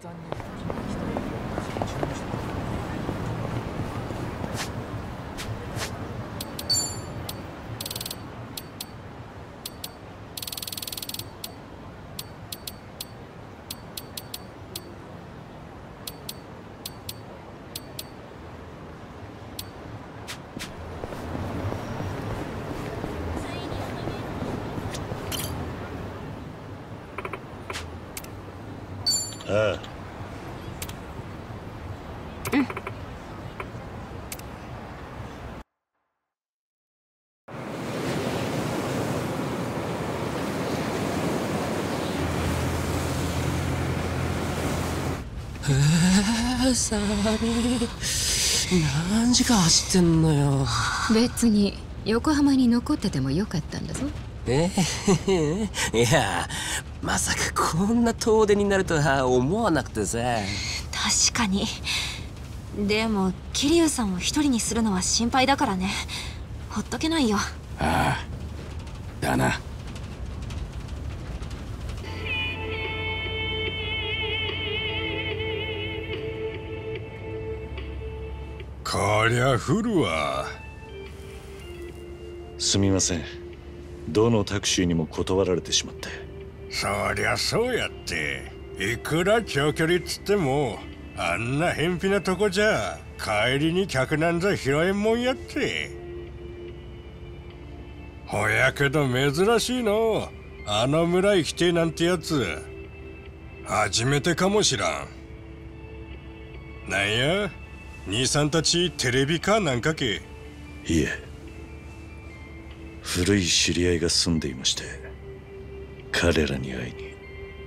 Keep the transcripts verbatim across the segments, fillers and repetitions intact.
ああ。うん。えー、サビ何時間走ってんのよ。 別に横浜に残っててもよかったんだぞ。 えー、いやまさかこんな遠出になるとは思わなくてさ。 確かに。でも桐生さんを一人にするのは心配だからね。ほっとけないよ。 ああだな。 こりゃ降るわ。 すみません、どのタクシーにも断られてしまって。 そりゃそうやって、いくら長距離っつってもあんな偏僻なとこじゃ帰りに客なんざ拾えんもんやって。ほやけど珍しいの、あの村行きてえなんてやつ初めてかもしらん。なんや兄さんたちテレビかなんかけ。 いえ、古い知り合いが住んでいまして、彼らに会いに。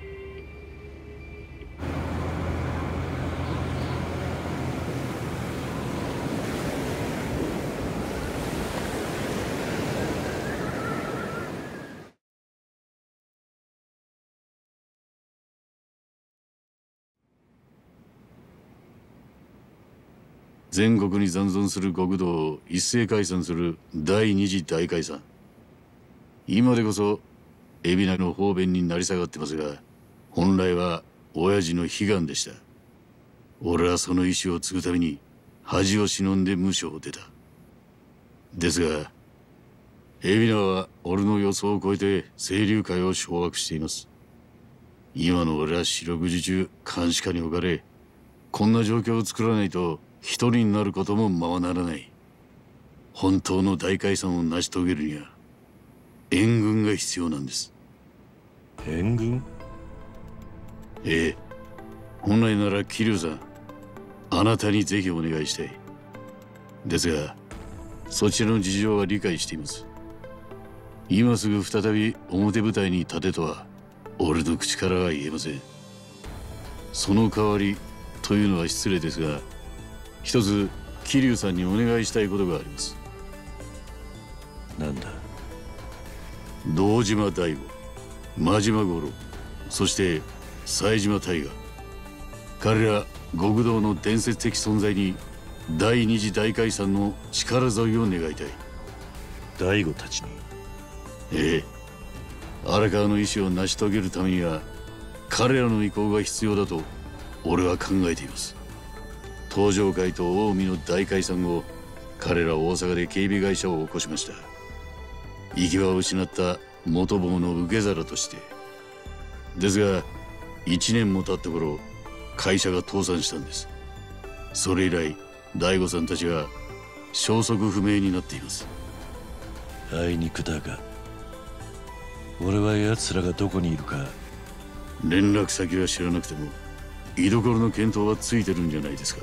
全国に残存する国道を一斉解散する第二次大解散。今でこそ海老名の方便になり下がってますが、本来は親父の悲願でした。俺はその意志を継ぐために恥を忍んで無所を出た。ですが海老名は俺の予想を超えて清流会を掌握しています。今の俺は四六時中監視下に置かれ、こんな状況を作らないと一人になることもままならない。本当の大解散を成し遂げるには援軍が必要なんです。 援軍？ ええ、本来なら桐生さん、あなたにぜひお願いしたい。ですがそちらの事情は理解しています。今すぐ再び表舞台に立てとは俺の口からは言えません。その代わりというのは失礼ですが、一つ桐生さんにお願いしたいことがあります。 なんだ？ 堂島大吾、真島五郎、そして冴島大河、彼ら極道の伝説的存在に第二次大解散の力添えを願いたい。 大吾たちに？ ええ、荒川の意志を成し遂げるためには彼らの意向が必要だと俺は考えています。東上会と近江の大解散後、彼らは大阪で警備会社を起こしました。行き場を失った元坊の受け皿として。ですが一年も経った頃、会社が倒産したんです。それ以来大吾さんたちは消息不明になっています。 あいにくだが、俺は奴らがどこにいるか。 連絡先は知らなくても居所の見当はついてるんじゃないですか。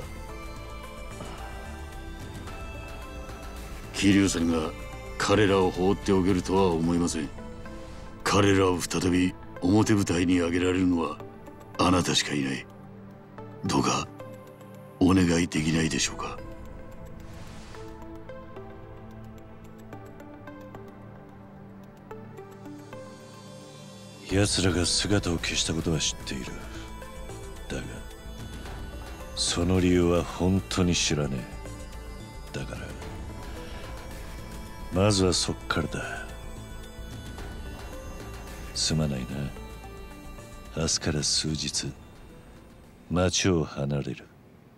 桐生さんが彼らを放っておけるとは思いません。彼らを再び表舞台に上げられるのはあなたしかいない。どうかお願いできないでしょうか。 奴らが姿を消したことは知っている。だがその理由は本当に知らねえ。だからまずはそっからだ。すまないな。明日から数日町を離れる。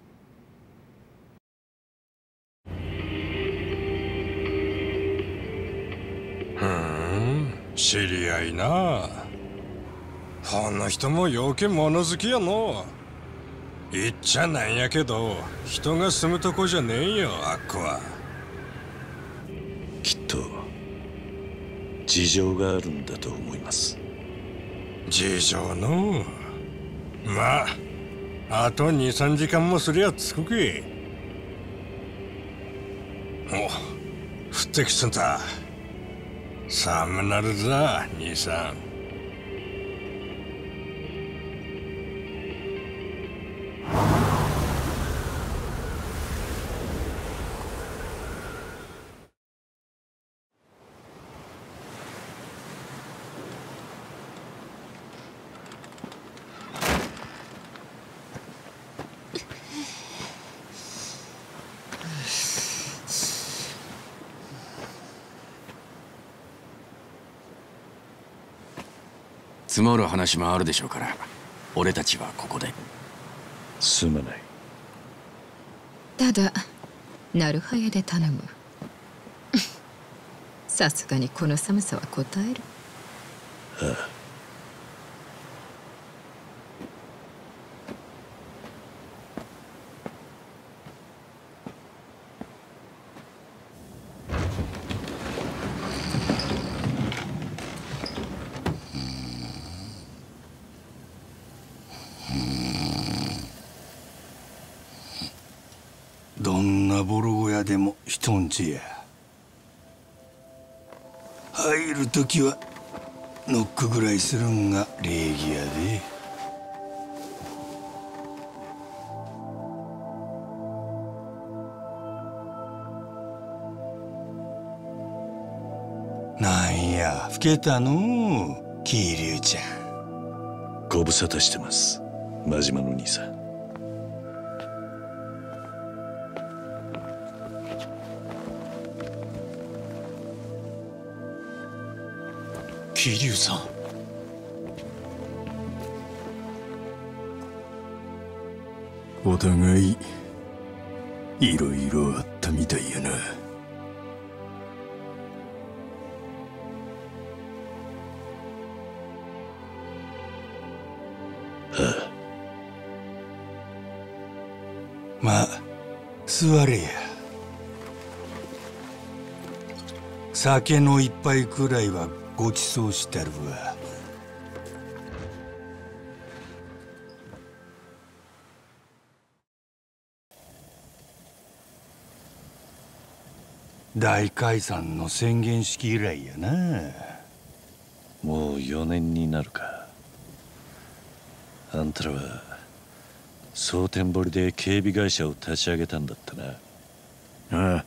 ふーん、知り合いな。ほんの人もようけ物好きやの。言っちゃなんやけど、人が住むとこじゃねえよ、あっこは。 きっと事情があるんだと思います。 事情の。まあ、あとに、さんじかんもすりゃ着くけ。お、降ってきつんだ。寒なるざ、兄さん。 積もる話もあるでしょうから、俺たちはここで。 すまない。 ただなるはやで頼む。さすがにこの寒さはこたえる。 ああ。 どんなボロ小屋でも人んちや。入るときはノックぐらいするんが礼儀やで。なんや老けたのう桐生ちゃん。 ご無沙汰してます、真島の兄さん。 桐生さん。 お互いいろいろあったみたいやな。まあ座れや。酒の一杯くらいはごちそうしてるわ。大解散の宣言式以来やな。 もうよねんになるか。あんたらは蒼天堀で警備会社を立ち上げたんだったな。 ああ。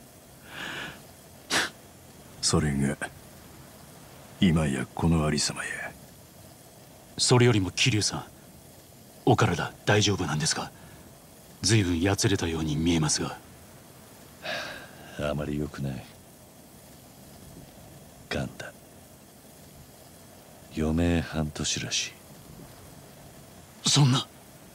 それが今やこのありさまや。 それよりも桐生さん、お体大丈夫なんですか？随分やつれたように見えますが。 あまり良くない。ガンだ。余命半年らしい。 そんな。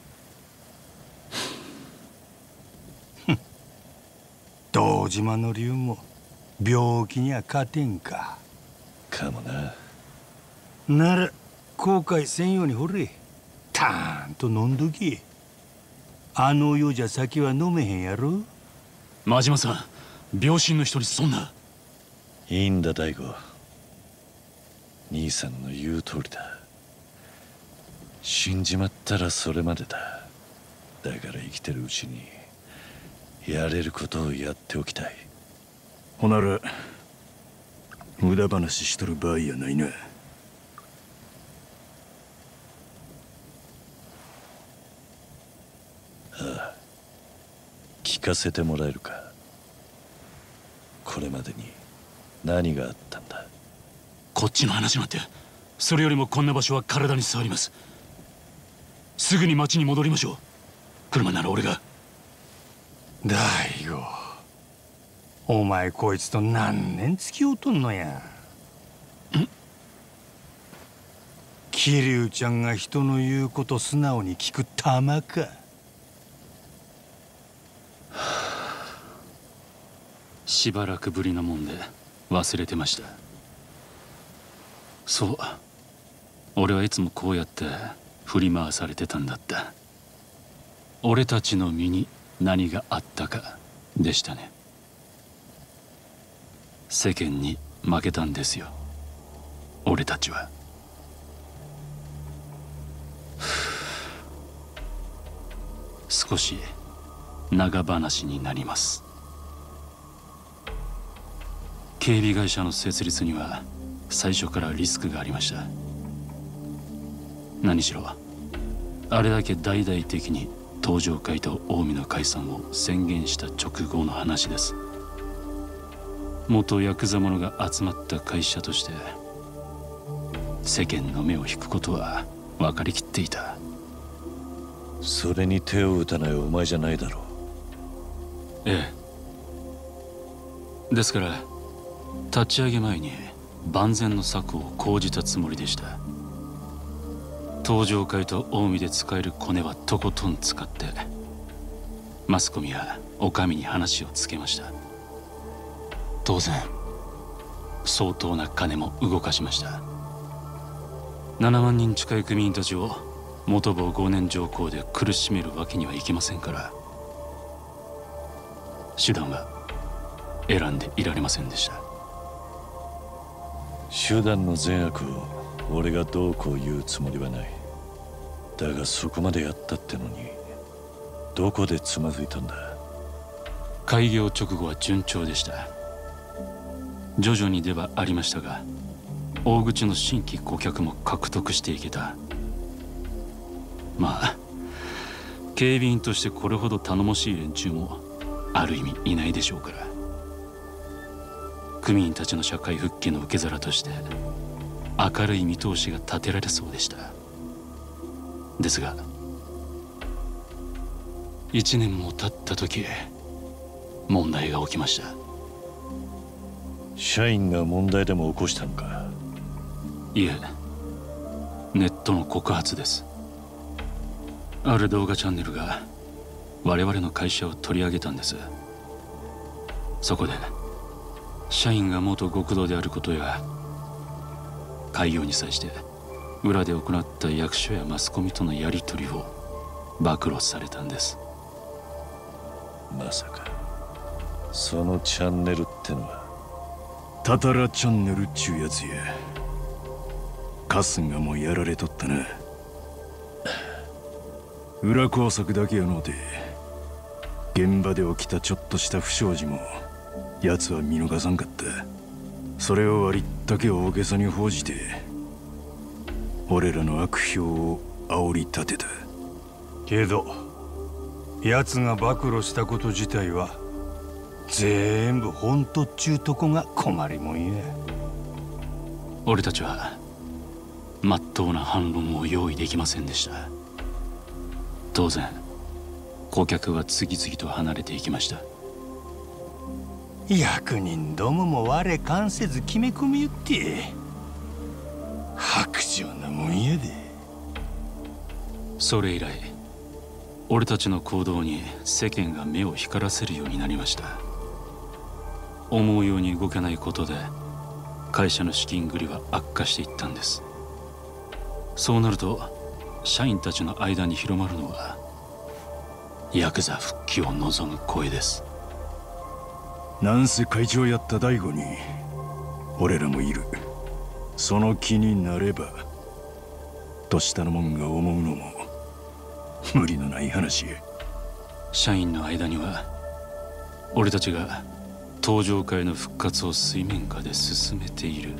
堂島の竜も病気には勝てんか。 かもな。 なら後悔せんようにほれ。たーんと飲んどき。あの世じゃ酒は飲めへんやろ。 真島さん、病身の人にそんな。 いいんだ大吾。兄さんの言う通りだ。死んじまったらそれまでだ。だから生きてるうちにやれることをやっておきたい。 ほなら無駄話しとる場合やないな。 ああ、聞かせてもらえるか。これまでに何があったんだ。 こっちの話なんて、それよりもこんな場所は体に触ります。すぐに町に戻りましょう。車なら俺が。 大悟、お前こいつと何年付き合うとんのや。ん？ 桐生ちゃんが人の言うこと素直に聞く玉か。 しばらくぶりなもんで忘れてました。そう、俺はいつもこうやって振り回されてたんだった。俺たちの身に何があったかでしたね。世間に負けたんですよ、俺たちは。少し長話になります。警備会社の設立には最初からリスクがありました。何しろあれだけ大々的に東上会と近江の解散を宣言した直後の話です。元ヤクザ者が集まった会社として世間の目を引くことは分かりきっていた。 それに手を打たないお前じゃないだろう。ええ。ですから立ち上げ前に万全の策を講じたつもりでした。東上会と近江で使えるコネはとことん使ってマスコミやお上に話をつけました。当然相当な金も動かしました。ななまんにん近い組員たちを元坊ごねん条項で苦しめるわけにはいきませんから、手段は選んでいられませんでした。 手段の善悪を俺がどうこう言うつもりはない。だがそこまでやったってのにどこでつまずいたんだ。 開業直後は順調でした。徐々にではありましたが大口の新規顧客も獲得していけた。まあ警備員としてこれほど頼もしい連中もある意味いないでしょうから、組員たちの社会復帰の受け皿として明るい見通しが立てられそうでした。ですが一年も経った時問題が起きました。 社員が問題でも起こしたのか。 いえ、ネットの告発です。ある動画チャンネルが我々の会社を取り上げたんです。そこで社員が元極道であることや開業に際して裏で行った役所やマスコミとのやり取りを暴露されたんです。 まさかそのチャンネルってのはタタラチャンネルっちゅうやつや。春日もやられとったな。裏工作だけやのうて現場で起きたちょっとした不祥事も奴は見逃さんかった。それを割ったけ大げさに報じて俺らの悪評を煽り立てた。けど奴が暴露したこと自体は全部本当っちゅうとこが困りもんや。 俺たちはまっとうな反論を用意できませんでした。当然顧客は次々と離れていきました。 役人どもも我関せず決め込みよって薄情なもんやで。 それ以来俺たちの行動に世間が目を光らせるようになりました。思うように動けないことで会社の資金繰りは悪化していったんです。そうなると社員たちの間に広まるのはヤクザ復帰を望む声です。 なんせ会長やった大悟に俺らもいる。その気になればとしたのもんが思うのも無理のない話や。 社員の間には俺たちが東上会の復活を水面下で進めている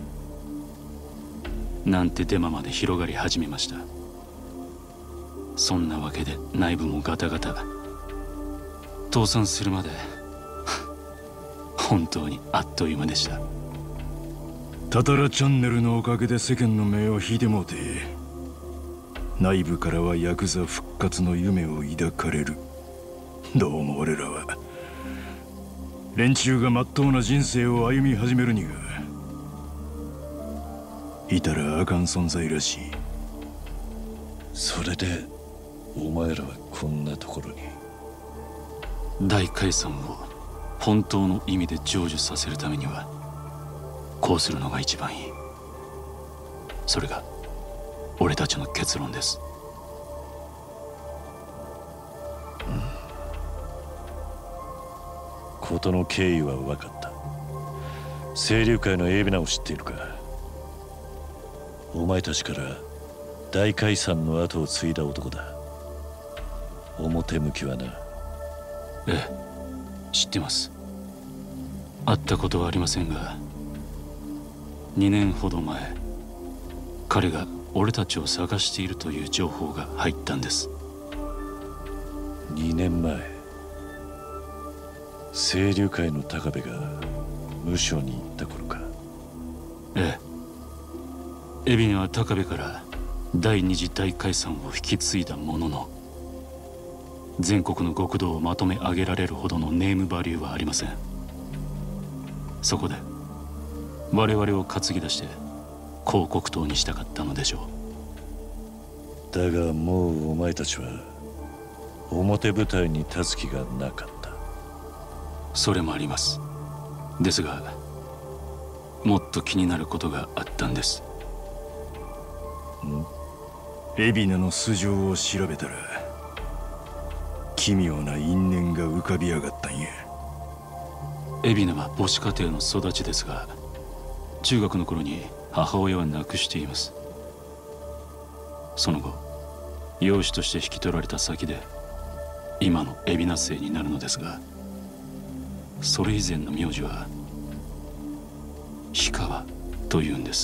なんてデマまで広がり始めました。そんなわけで内部もガタガタ。倒産するまで本当にあっという間でした。 タタラチャンネルのおかげで世間の目を引いてもうて内部からはヤクザ復活の夢を抱かれる。どうも俺らは連中がまっとうな人生を歩み始めるにはいたらあかん存在らしい。 それでお前らはこんなところに。 大解散を本当の意味で成就させるためにはこうするのが一番いい。それが俺たちの結論です。 事の経緯は分かった。清流会のエビナを知っているか？お前たちから大解散の後を継いだ男だ。表向きはな。 ええ、知ってます。会ったことはありませんが、にねんほど前彼が俺たちを探しているという情報が入ったんです。 にねんまえ、清流会の高部が無所に行った頃か。 ええ、海老名は高部から第二次大解散を引き継いだものの、全国の極道をまとめ上げられるほどのネームバリューはありません。そこで我々を担ぎ出して広告塔にしたかったのでしょう。だがもうお前たちは表舞台に立つ気がなかった。 それもあります。ですがもっと気になることがあったんです。 ん？海老名の素性を調べたら奇妙な因縁が浮かび上がったんや。 海老名は母子家庭の育ちですが、中学の頃に母親は亡くしています。その後養子として引き取られた先で今の海老名姓になるのですが、それ以前の名字は氷川というんです。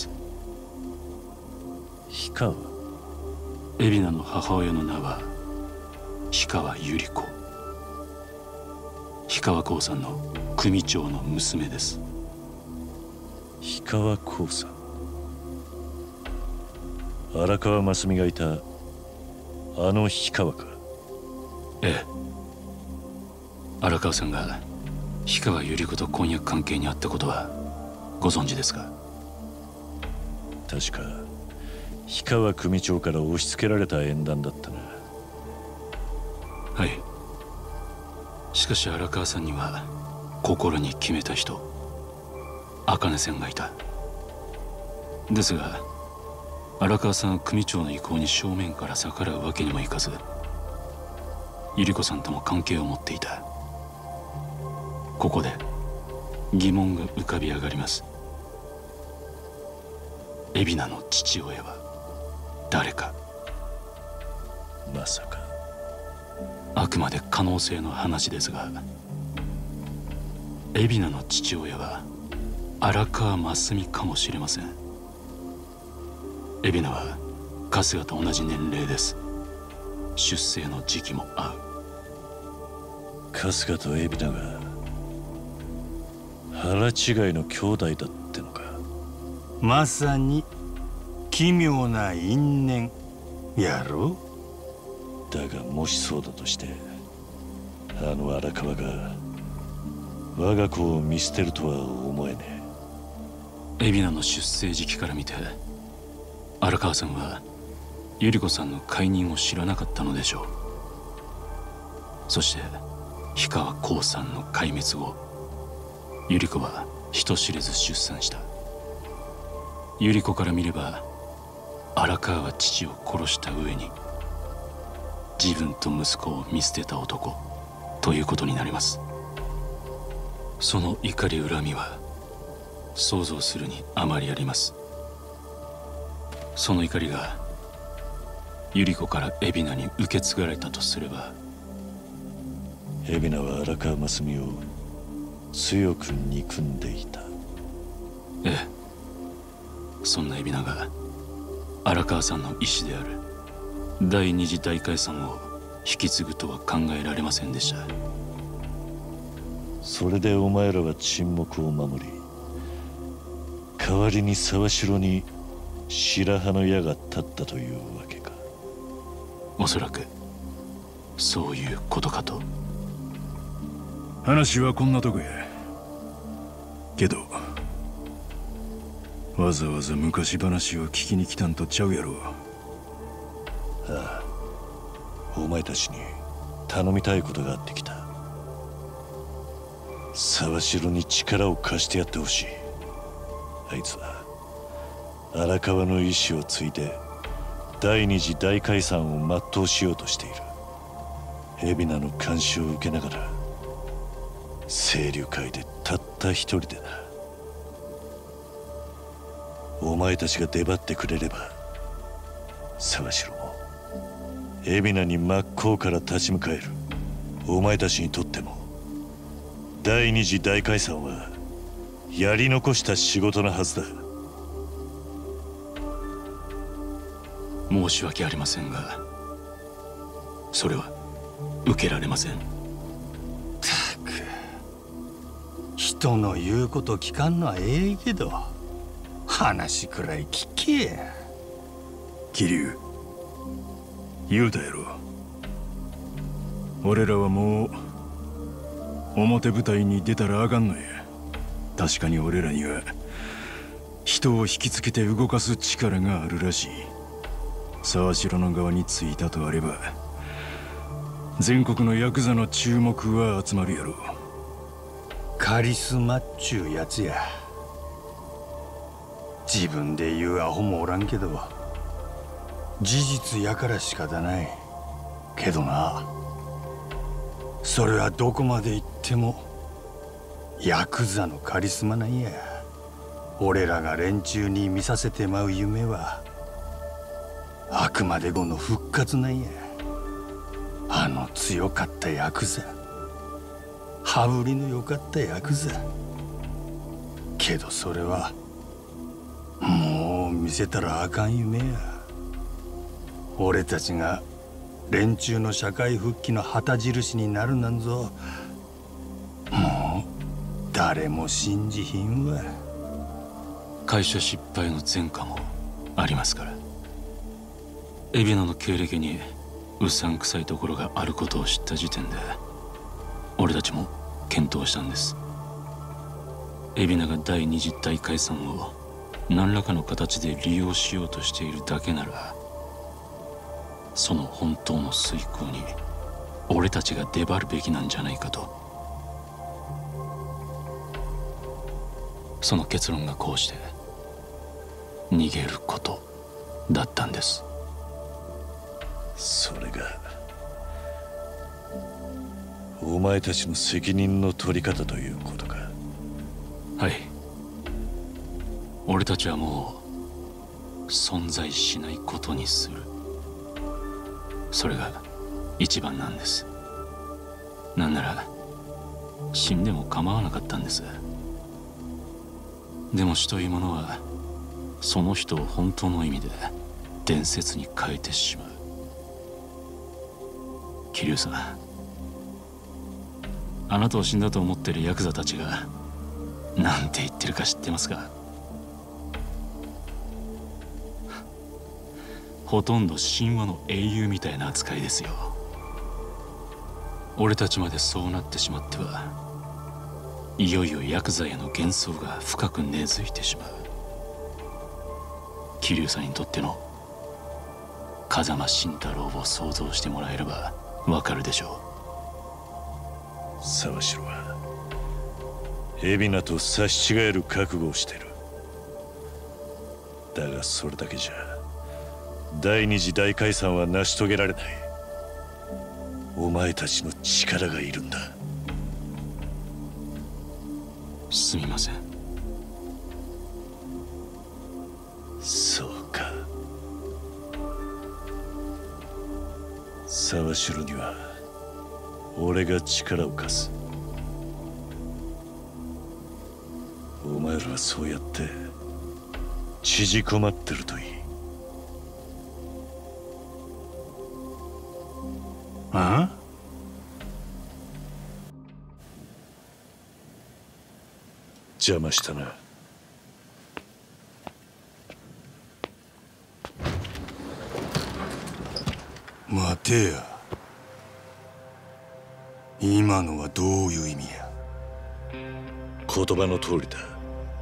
氷川？ 海老名の母親の名は氷川百合子。氷川興産の組長の娘です。 氷川興産？荒川真澄がいたあの氷川か？ ええ、荒川さんが氷川百合子と婚約関係にあったことはご存知ですか？ 確か氷川組長から押し付けられた縁談だったな。 はい。しかし荒川さんには心に決めた人、茜さんがいた。ですが荒川さんは組長の意向に正面から逆らうわけにもいかず、百合子さんとも関係を持っていた。ここで疑問が浮かび上がります。海老名の父親は誰か？ まさか。 あくまで可能性の話ですが、海老名の父親は荒川真澄かもしれません。海老名は春日と同じ年齢です。出生の時期も合う。 春日と海老名が腹違いの兄弟だってのか？ まさに奇妙な因縁やろ？ だがもしそうだとして、あの荒川が我が子を見捨てるとは思えねえ。海老名の出生時期から見て、荒川さんは百合子さんの解任を知らなかったのでしょう。そして氷川興産の壊滅後、百合子は人知れず出産した。百合子から見れば荒川は父を殺した上に自分と息子を見捨てた男ということになります。その怒り恨みは想像するにあまりあります。その怒りが百合子から海老名に受け継がれたとすれば、 海老名は荒川真澄を強く憎んでいた。 ええ、そんな海老名が荒川さんの意思である第二次大解散を引き継ぐとは考えられませんでした。 それでお前らは沈黙を守り、代わりに沢城に白羽の矢が立ったというわけか？ おそらくそういうことかと。 話はこんなとこやけど、わざわざ昔話を聞きに来たんとちゃうやろ。 ああ、お前たちに頼みたいことがあってきた。沢城に力を貸してやってほしい。あいつは荒川の意志を継いで第二次大解散を全うしようとしている。海老名の監視を受けながら清流会でたった一人でな。お前たちが出張ってくれれば沢城も海老名に真っ向から立ち向かえる。お前たちにとっても第二次大解散はやり残した仕事なはずだ。 申し訳ありませんが、それは受けられません。 ったく、人の言うこと聞かんのはええけど、話くらい聞けや。 桐生、言うたやろ。俺らはもう表舞台に出たらあかんのや。確かに俺らには人を引きつけて動かす力があるらしい。沢城の側についたとあれば全国のヤクザの注目は集まるやろ。 カリスマっちゅうやつや。自分で言うアホもおらんけど、事実やから仕方ないけどな。それはどこまで行ってもヤクザのカリスマなんや。俺らが連中に見させてまう夢はあくまでもの復活なんや。あの強かったヤクザ、羽振りの良かったヤクザ。けどそれはもう見せたらあかん夢や。俺たちが連中の社会復帰の旗印になるなんぞもう誰も信じひんわ。 会社失敗の前科もありますから。海老名の経歴にうさんくさいところがあることを知った時点で俺たちも検討したんです。海老名が第二次大解散を何らかの形で利用しようとしているだけなら、その本当の遂行に俺たちが出張るべきなんじゃないかと。その結論がこうして逃げることだったんです。 それがお前たちの責任の取り方ということか。 はい。俺たちはもう存在しないことにする。それが一番なんです。なんなら死んでも構わなかったんです。でも死というものはその人を本当の意味で伝説に変えてしまう。桐生さん、あなたを死んだと思ってるヤクザたちがなんて言ってるか知ってますか？ほとんど神話の英雄みたいな扱いですよ。俺たちまでそうなってしまってはいよいよヤクザへの幻想が深く根付いてしまう。桐生さんにとっての風間慎太郎を想像してもらえればわかるでしょう。沢城は海老名と差し違える覚悟をしている。だがそれだけじゃ第二次大解散は成し遂げられない。お前たちの力がいるんだ。 すみません。 そうか。沢城には俺が力を貸す。お前らはそうやって縮こまってるといい。 ああ？ 邪魔したな。 待てや。今のはどういう意味や？ 言葉の通りだ。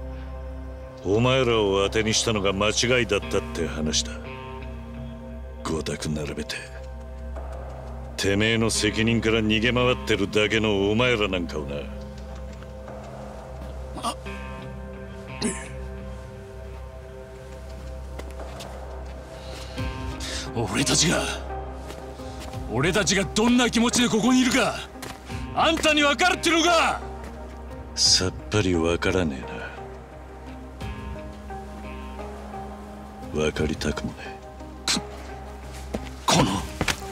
お前らを当てにしたのが間違いだったって話だ。 光沢並べててめえの責任から逃げ回ってるだけのお前らなんかをな。 俺たちが俺たちがどんな気持ちでここにいるかあんたに分かるってのか。 さっぱり分からねえな。分かりたくもねえ。 この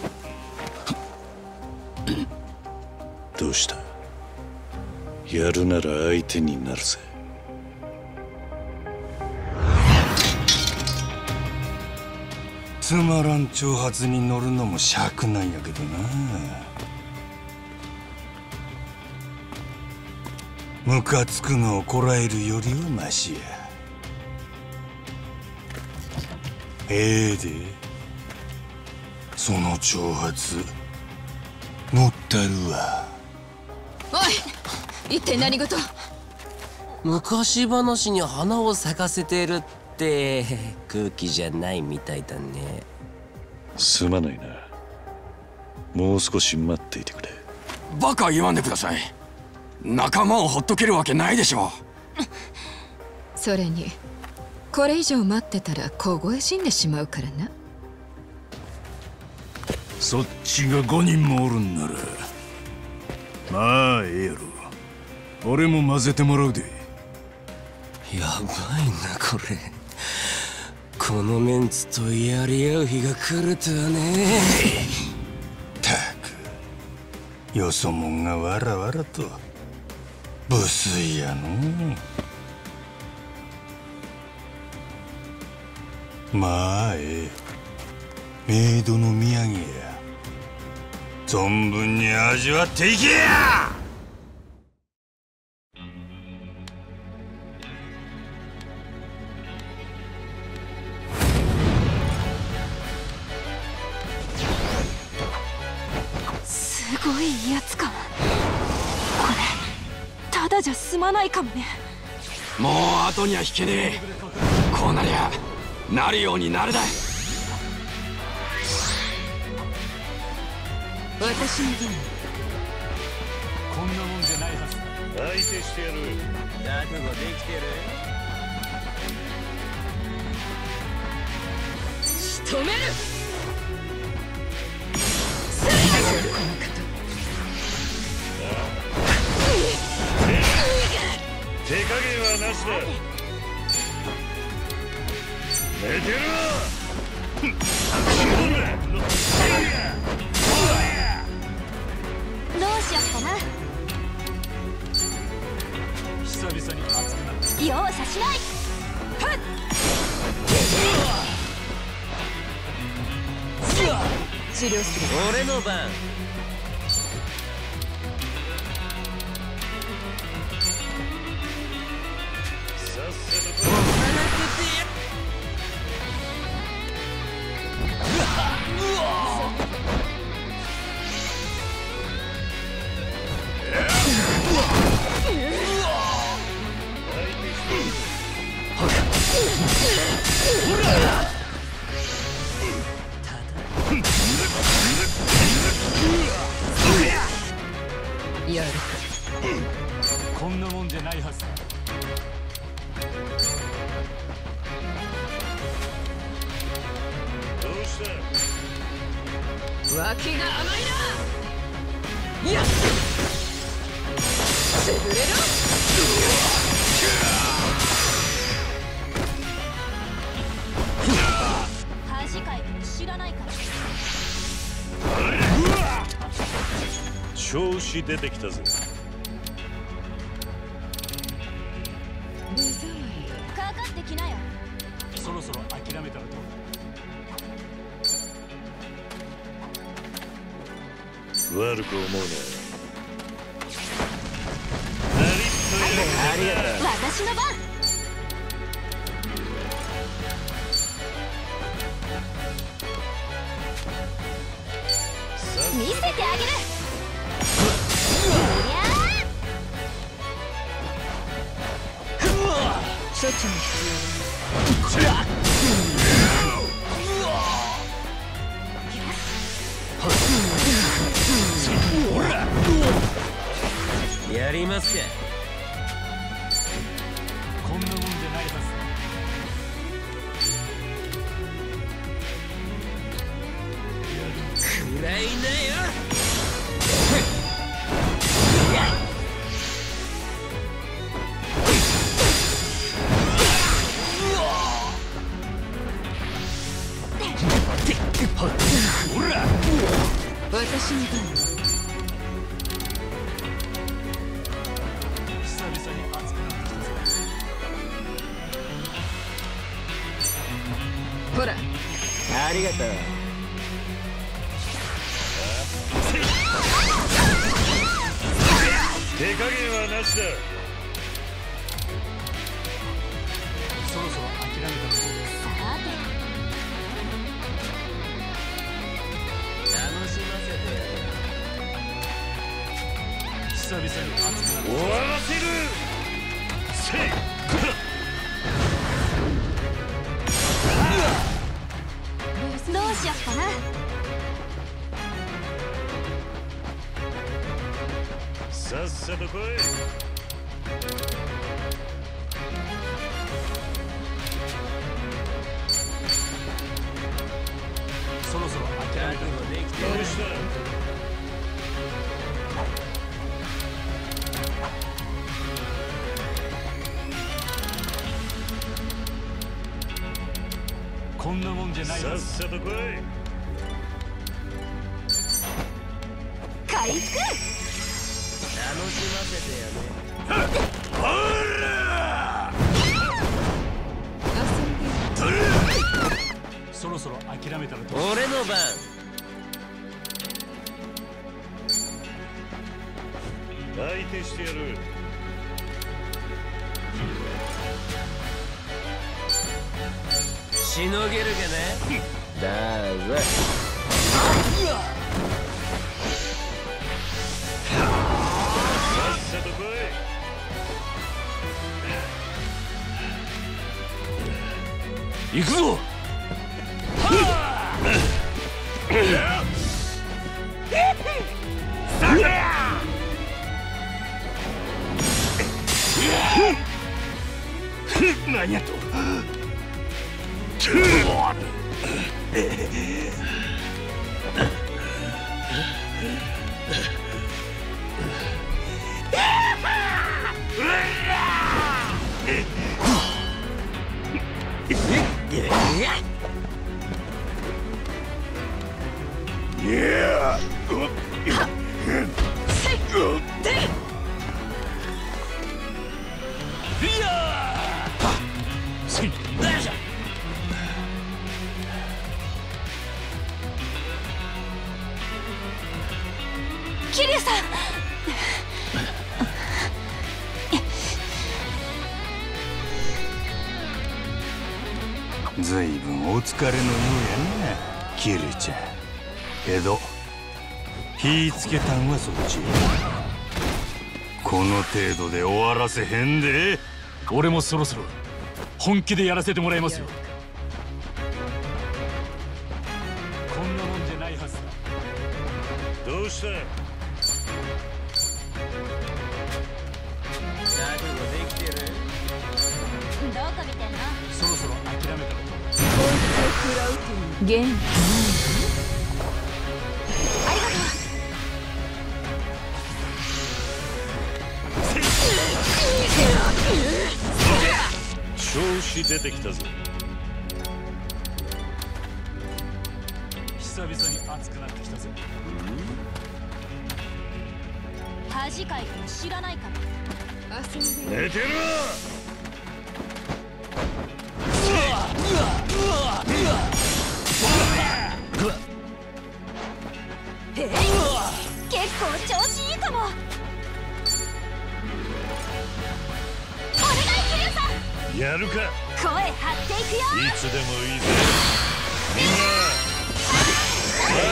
どうした？やるなら相手になるぜ。 つまらん挑発に乗るのも尺なんやけどな。ムカつくのをこらえるよりはマシや。ええでその挑発乗ったるわ。 おい、一体何事？ 昔話に花を咲かせてるって空気じゃないみたいだね。 すまないな。もう少し待っていてくれ。 バカ言わんでください。仲間をほっとけるわけないでしょう。それにこれ以上待ってたら凍え死んでしまうからな。 そっちがごにんもおるんならまあええやろ。俺も混ぜてもらうで。 やばいなこれ。このメンツとやり合う日が来るとはね。 たくよそもんがわらわらと無粋やのう。まあええ、メイドの土産や。存分に味わっていけや。 すごいやつか。これただじゃ済まないかもね。 もう後には引けねえ。こうなりゃなるようになるだ。 私のゲームこんなもんじゃないはず。 相手してやる。 覚悟できてる。 仕留める。最後この方。 手加減はなしだ。寝てるわ。 どうしよっかな。 久々に熱くなった。 容赦しない。 治療する。 俺の番。 さっさとやるか。 こんなもんじゃないはず。 どうした？ 脇が甘いな。やっ潰れろ。 恥かいても知らないから。 調子出てきたぜ。 かかってきなよ。 そろそろ諦めたらどう？ 悪く思うな。 ありがとう。 私の番。見せてあげる。 処置に必要。 やりますか。 こんなもんじゃないはず。くらいなよ。 ほら、 私の番。 久々に熱くなってきたぜ。 ほら、 ありがとう。 手加減はなしだ。そろそろ諦めたところです。 さて楽しませてやる。 久々に熱くなって終わらせる。せい。 どうしよっかな。 さっさと来い。そろそろ諦めたのできてる。どうした。こんなもんじゃない。さっさと来い。 回復。 楽しませてやる。 ほら。そろそろ諦めたらどう。 俺の番。 相手してやる。 しのげるかな。だぞ。 さっさと来い。 行くぞ。 何やと。 桐生さん。 ずいぶんお疲れのようやな、キルちゃん。けど火つけたんはそっち。この程度で終わらせへんで。 俺もそろそろ本気でやらせてもらいますよ。こんなもんじゃないはずだ。どうした。 覚悟できてる。 どこ見てんの。 そろそろ諦めたら。 元気ない。 ありがとう。 調子出てきたぞ。久々に熱くなってきたぜ。 恥かいても知らないから。 遊んで寝てろ。 結構調子いいかも。お願い桐生さん。 やるか。 声張っていくよ。 いつでもいいぜ。みんなファ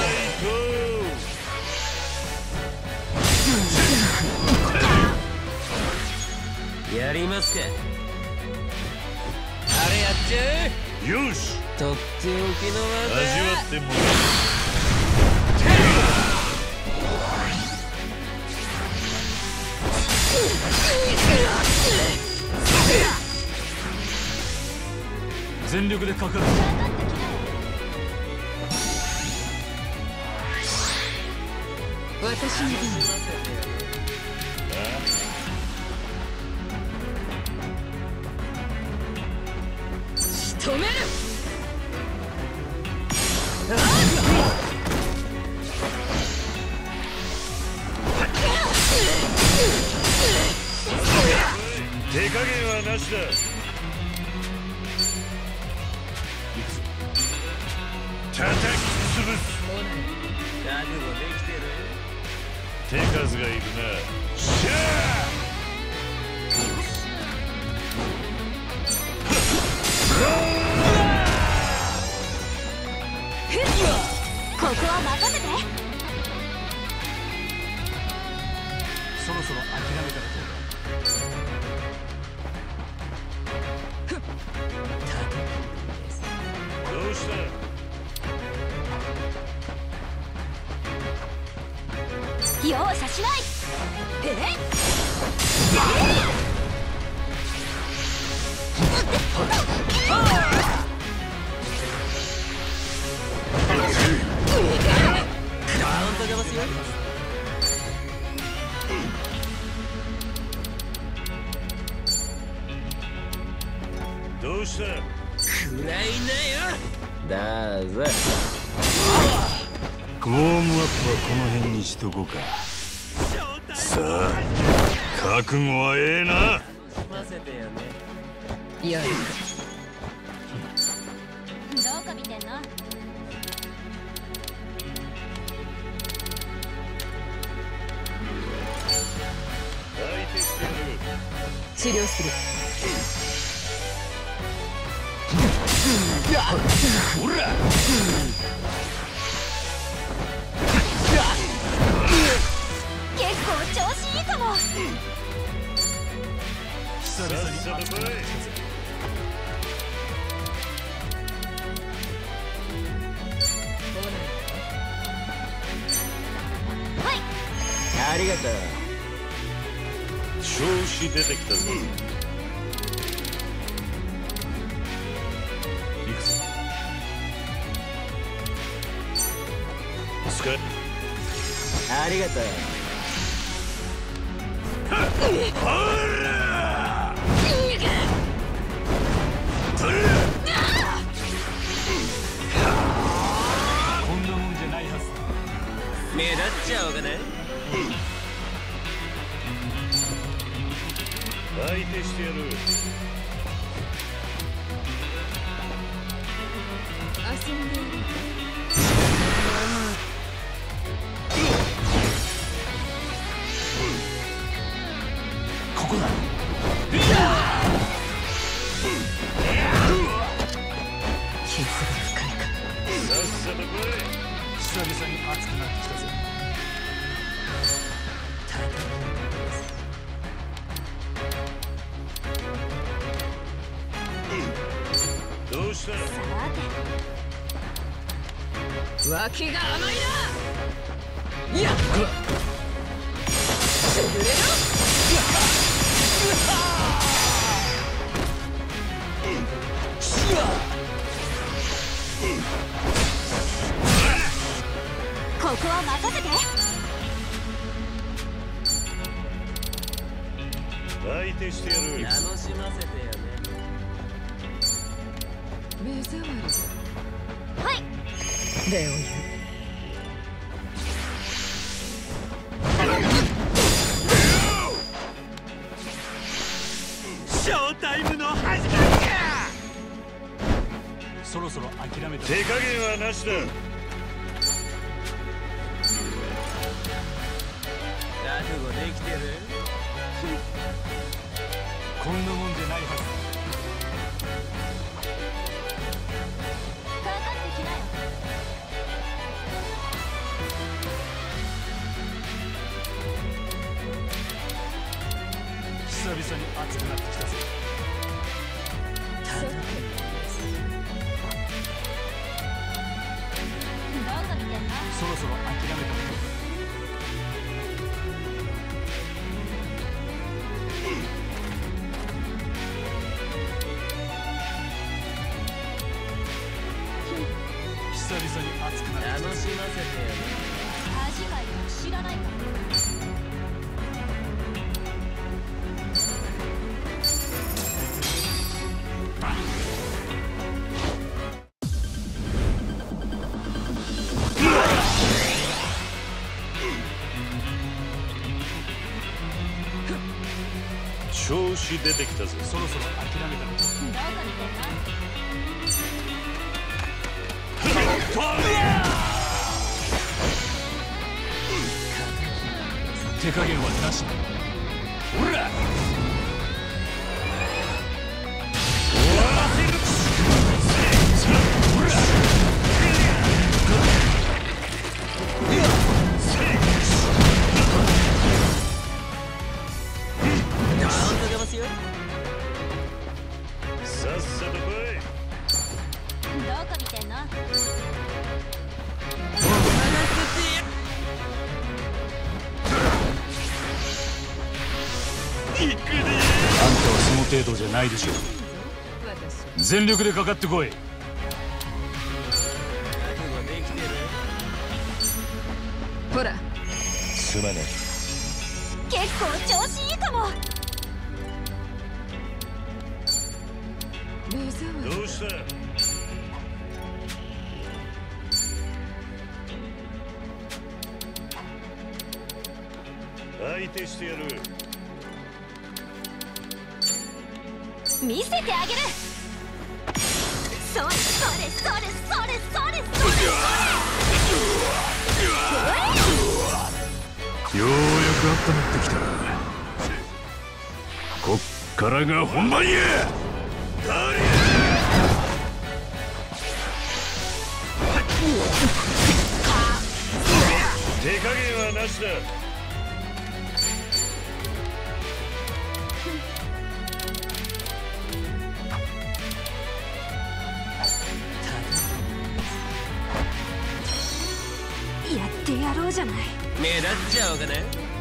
イト。 やりますか。あれやっちゃう。 よし。 とっておきの技。 味わってもらう。 全力でかかる。 私にでも仕留める。 手加減はなしだ。叩き潰す。手数がいるな。シャー。 ここは任せて。 そろそろ諦めたらどうだ。どうした。 容赦しない。えっどうした。 食らいなよ。だぜ。 ウォームアップはこの辺にしとこうか。さあ覚悟はええな。 いや、 どこ見てんの。 治療する。 ほら。 結構調子いいかも。 久々に熱くなってきたぜ。 はい。 ありがとう。 調子出てきたぞ。行くぞ。使え。 ありがとう。 こんなもんじゃないはず。 目立っちゃおうかな。 相手してやる。 遊んでいる。 ここだ。 傷が深いか。 さっさと来い。久々に熱くなってきたぜ。どうした。 さて脇が甘いな。いや。潰れろ。 ここは任せて。 相手してやる。 楽しませてよね。 目障り。 はい。 礼を言う。 ショータイムの始まりか。 そろそろ諦めた。手加減はなしだ。 覚悟できてる。 こんなもんじゃないはず。 かかってきなよ。 久々に熱くなってきたぜ。 どこ見てんの。 そろそろ諦めた。 熱くなって楽しませてよね。 恥かいて知らないか。 調子出てきたぜ。 そろそろ諦めた。 どうか見てんな。 手加減はなしだ。ほらさっさと来い。 どうか見てんな。 あんたはその程度じゃないでしょう。全力でかかってこい。 ほらすまない。 結構調子いいかも。 目障り。 どうした？相手してやる。 見せてあげる。それそれそれそれそれそれそれ。 ようやく温まってきた。こっからが本番や。 手加減はなしだ。 やってやろうじゃない。 目立っちゃおうかな。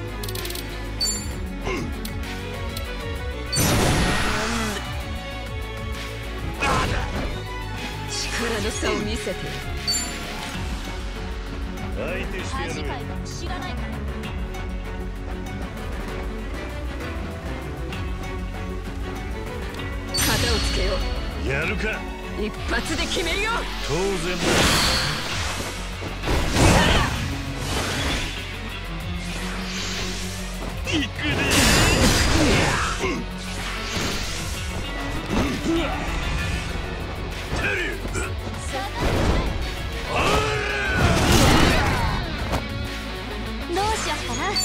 力の差を見せて。 相手してやる。 恥かいて知らないから。 肩をつけよう。 やるか。 一発で決めるよ。 当然だ。行くね。 どうしよっかな。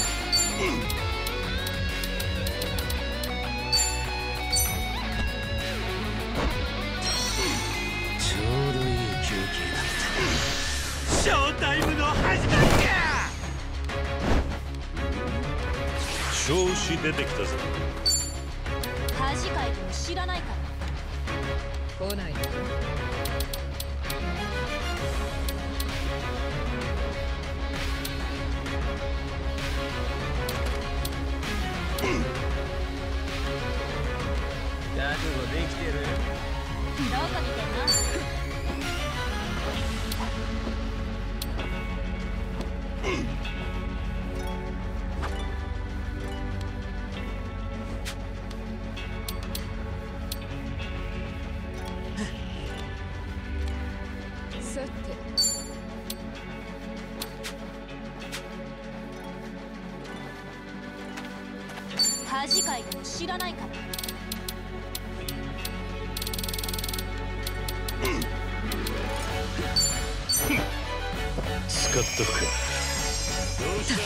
ちょうどいい休憩だった。 ショータイムの始まりか。 調子出てきたぜ。 恥かいても知らないから。 来ないで。 覚悟できてる。 どうか見てんな。 さて恥かいても知らないから。 使っとくか。どうした？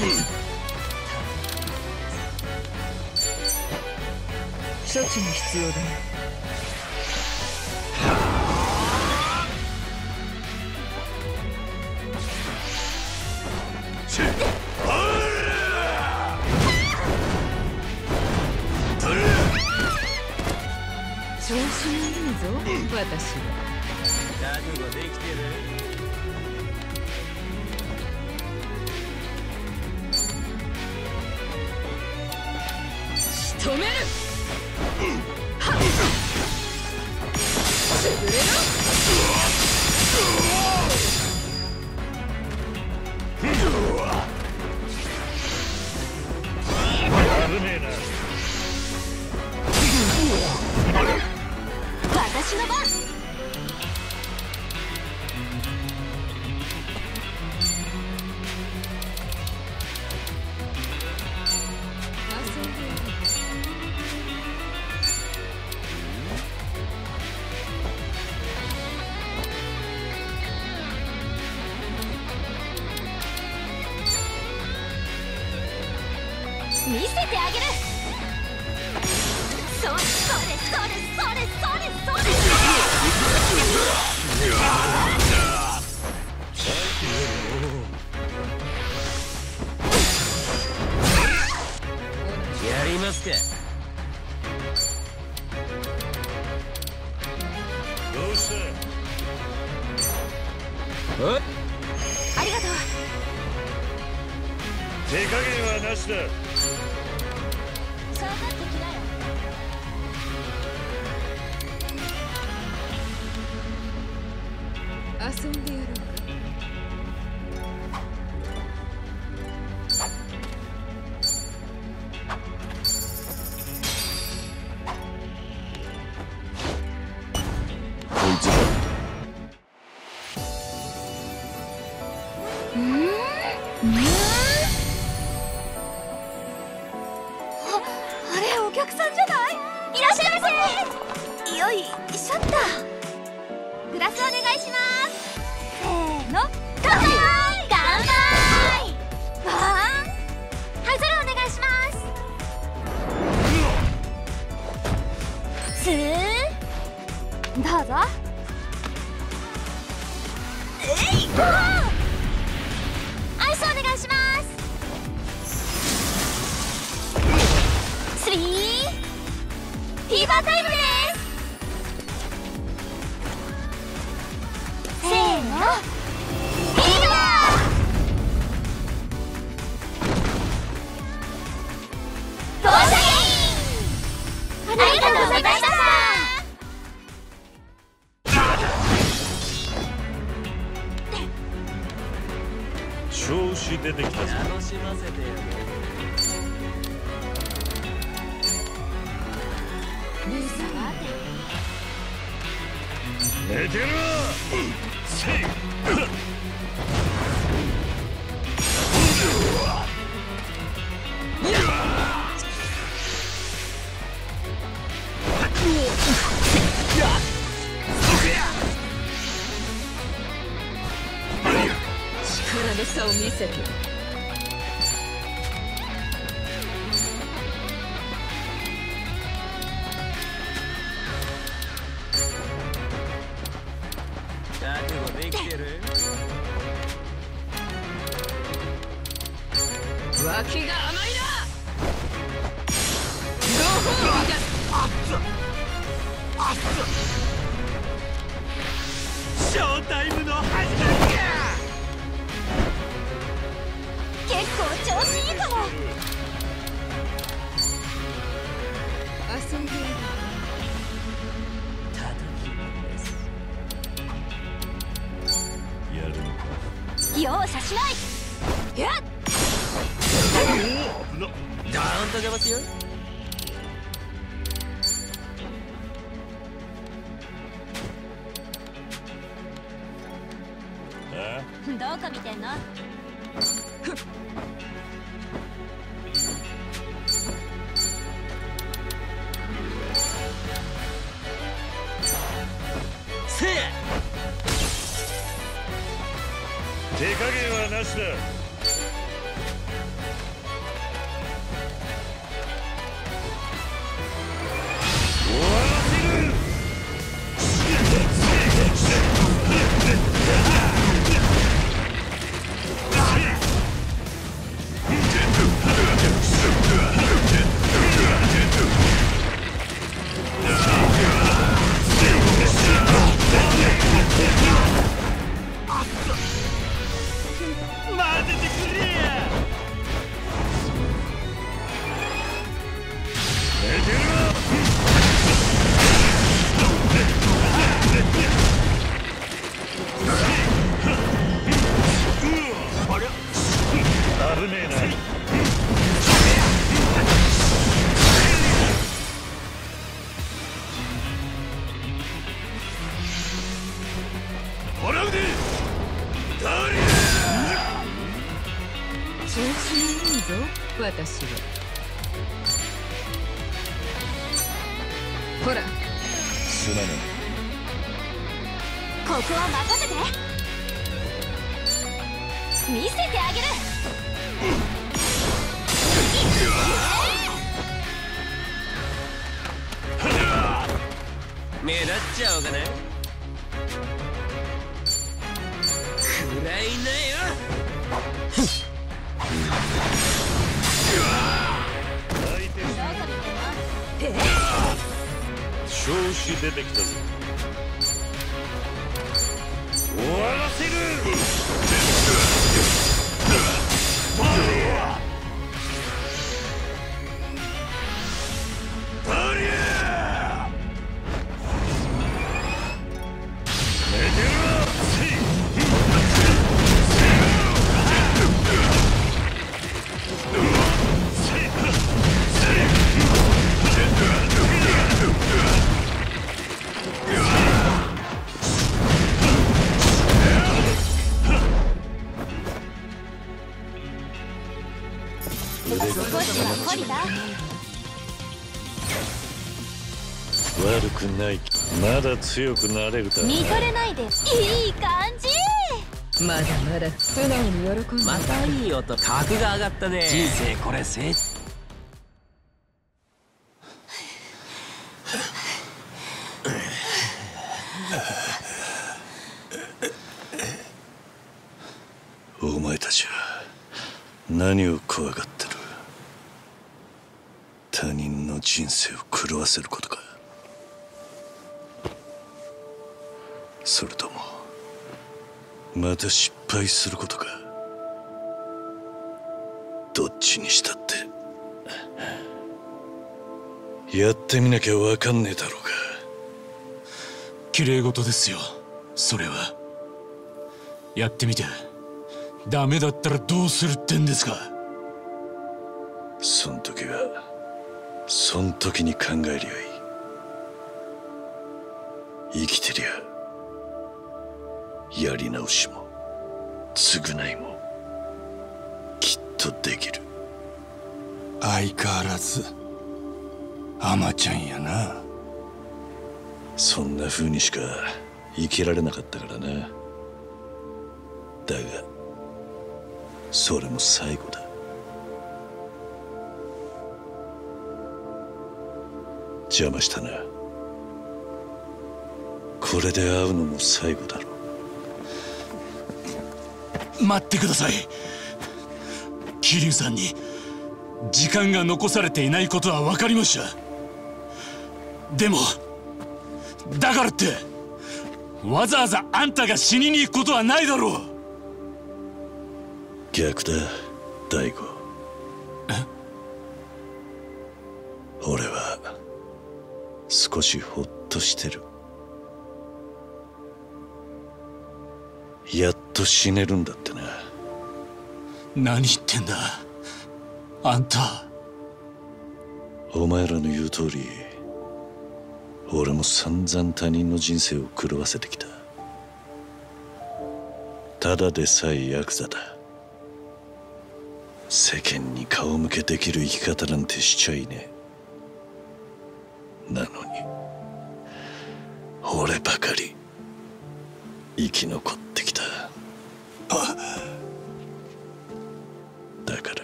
処置が必要だ。調子がいいぞ、私は。 覚悟できてる。 仕留める。はっ。潰れろ。 私の番。見せてあげる。そ、それそれそれそれそれ。 やりますか。 どうした？ え？ ありがとう。 手加減はなしだ。 下がってきなよ。 遊んでやろうか。 こいつだ。 うん？うん？あれ、お客さんじゃない？いらっしゃいませ。よいしょっと。グラスお願いします。せーの、乾杯！乾杯！わーん。はい、それお願いします。すー。どうぞ。えい！わー！アイスお願いします。スリーフィーバータイムです。せーの、フィーバー到着。ありがとうございました。 調子出てきたぞ。 楽しませてよ。 寝てろ。せい。 力の差を見せて。 覚悟できてる？ 脇が甘いな。ご褒美だ。 ショータイムの始まりや。 結構調子いいかも。 遊んでやる。 やるのか。 容赦しない。やっ。 ドーンと邪魔しよう。 あ？ どこ見てんの？ せや。 手加減はなしだ。終わらせる。 まず私は。ほらすまない。 ここは任せて。見せてあげる。 目立っちゃおうかな。くらいなよ。 調子出てきたぞ。終わらせる。悪くない。まだ強くなれるだ。 見とれないで。いい感じ。 まだまだ素直に喜んで。 またいい音。格が上がったね。人生これ成お前たちは何を怖がってる。他人の人生を狂わせることか。それともまた失敗することか。どっちにしたってやってみなきゃ分かんねえだろうが。 綺麗事ですよ、それは。やってみてダメだったらどうするってんですか。 そん時はそん時に考えりゃいい。生きてりゃやり直しも償いもきっとできる。 相変わらずアマちゃんやな。 そんな風にしか生きられなかったからな。だがそれも最後だ。邪魔したな。これで会うのも最後だろう。待ってください。桐生さんに時間が残されていないことは分かりました。でもだからってわざわざあんたが死にに行くことはないだろう。 逆だ大吾。俺は少しほっとしてる。やっと死ねるんだってな。 何言ってんだあんた。 お前らの言う通り俺も散々他人の人生を狂わせてきた。ただでさえヤクザだ。世間に顔向けできる生き方なんてしちゃいねえ。なのに俺ばかり生き残ってきた。だから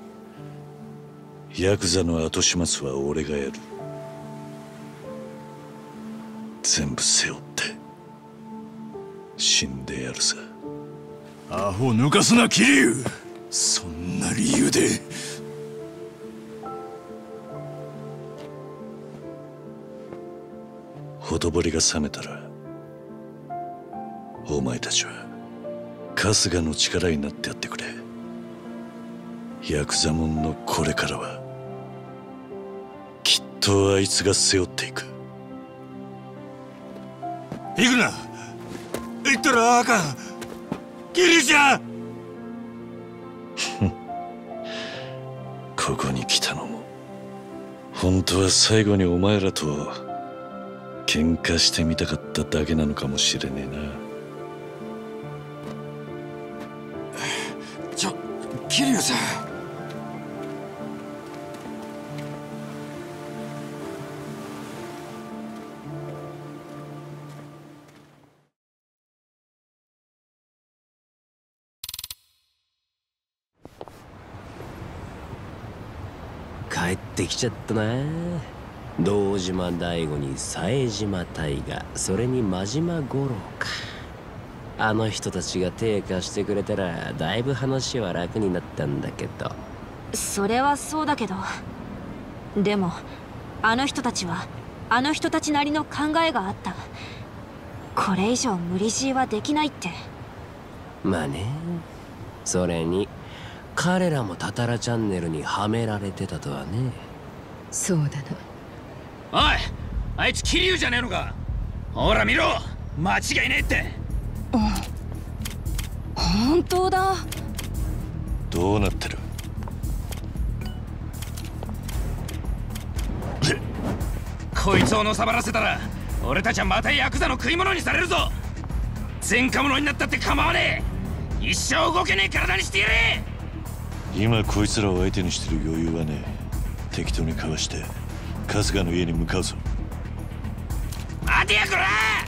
ヤクザの後始末は俺がやる。全部背負って死んでやるさ。 アホ抜かすな桐生。 そんな理由で。 ほとぼりが冷めたらお前たちは春日の力になってやってくれ。ヤクザモンのこれからはきっとあいつが背負っていく。 行くな。行ったらあかん。桐生ちゃん。 ここに来たのも本当は最後にお前らと喧嘩してみたかっただけなのかもしれねえな。 ちょ、桐生さ帰ってきちゃったな。堂島大吾に冴島大河、それに真島五郎か。あの人たちが手貸してくれたらだいぶ話は楽になったんだけど。 それはそうだけど、でもあの人たちはあの人たちなりの考えがあった。これ以上無理強いはできないって。 まあね。それに彼らもタタラチャンネルにはめられてたとはね。 そうだな。 おい、あいつ桐生じゃねえのか。ほら見ろ、間違いねえって。 本当だ。 どうなってる？ こいつをのさばらせたら俺たちはまたヤクザの食い物にされるぞ。前科者になったって構わねえ。一生動けねえ体にしてやれ。 今こいつらを相手にしてる余裕はねえ。適当にかわして春日の家に向かうぞ。 待てやこら。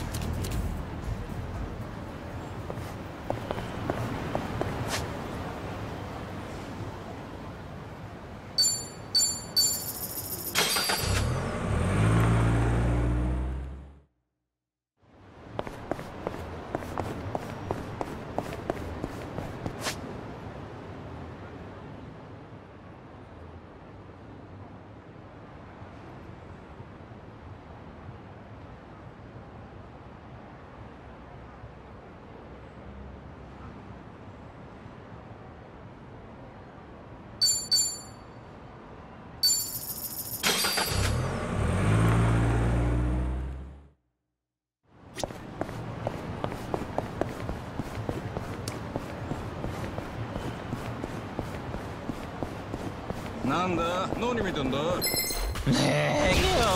なんだ、何見てんだ。ねえ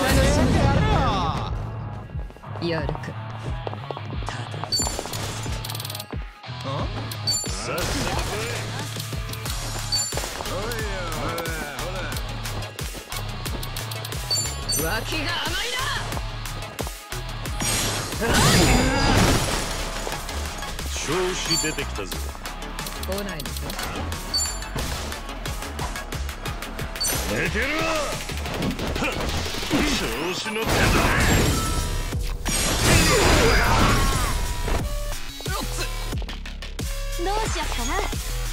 よ。やるか。 さっさと来い。おいよ、ほらほら。 脇が甘いな。 調子出てきたぞ。 来ないのか。 寝てるわ。調子乗ってんだ。 どうしよっかな。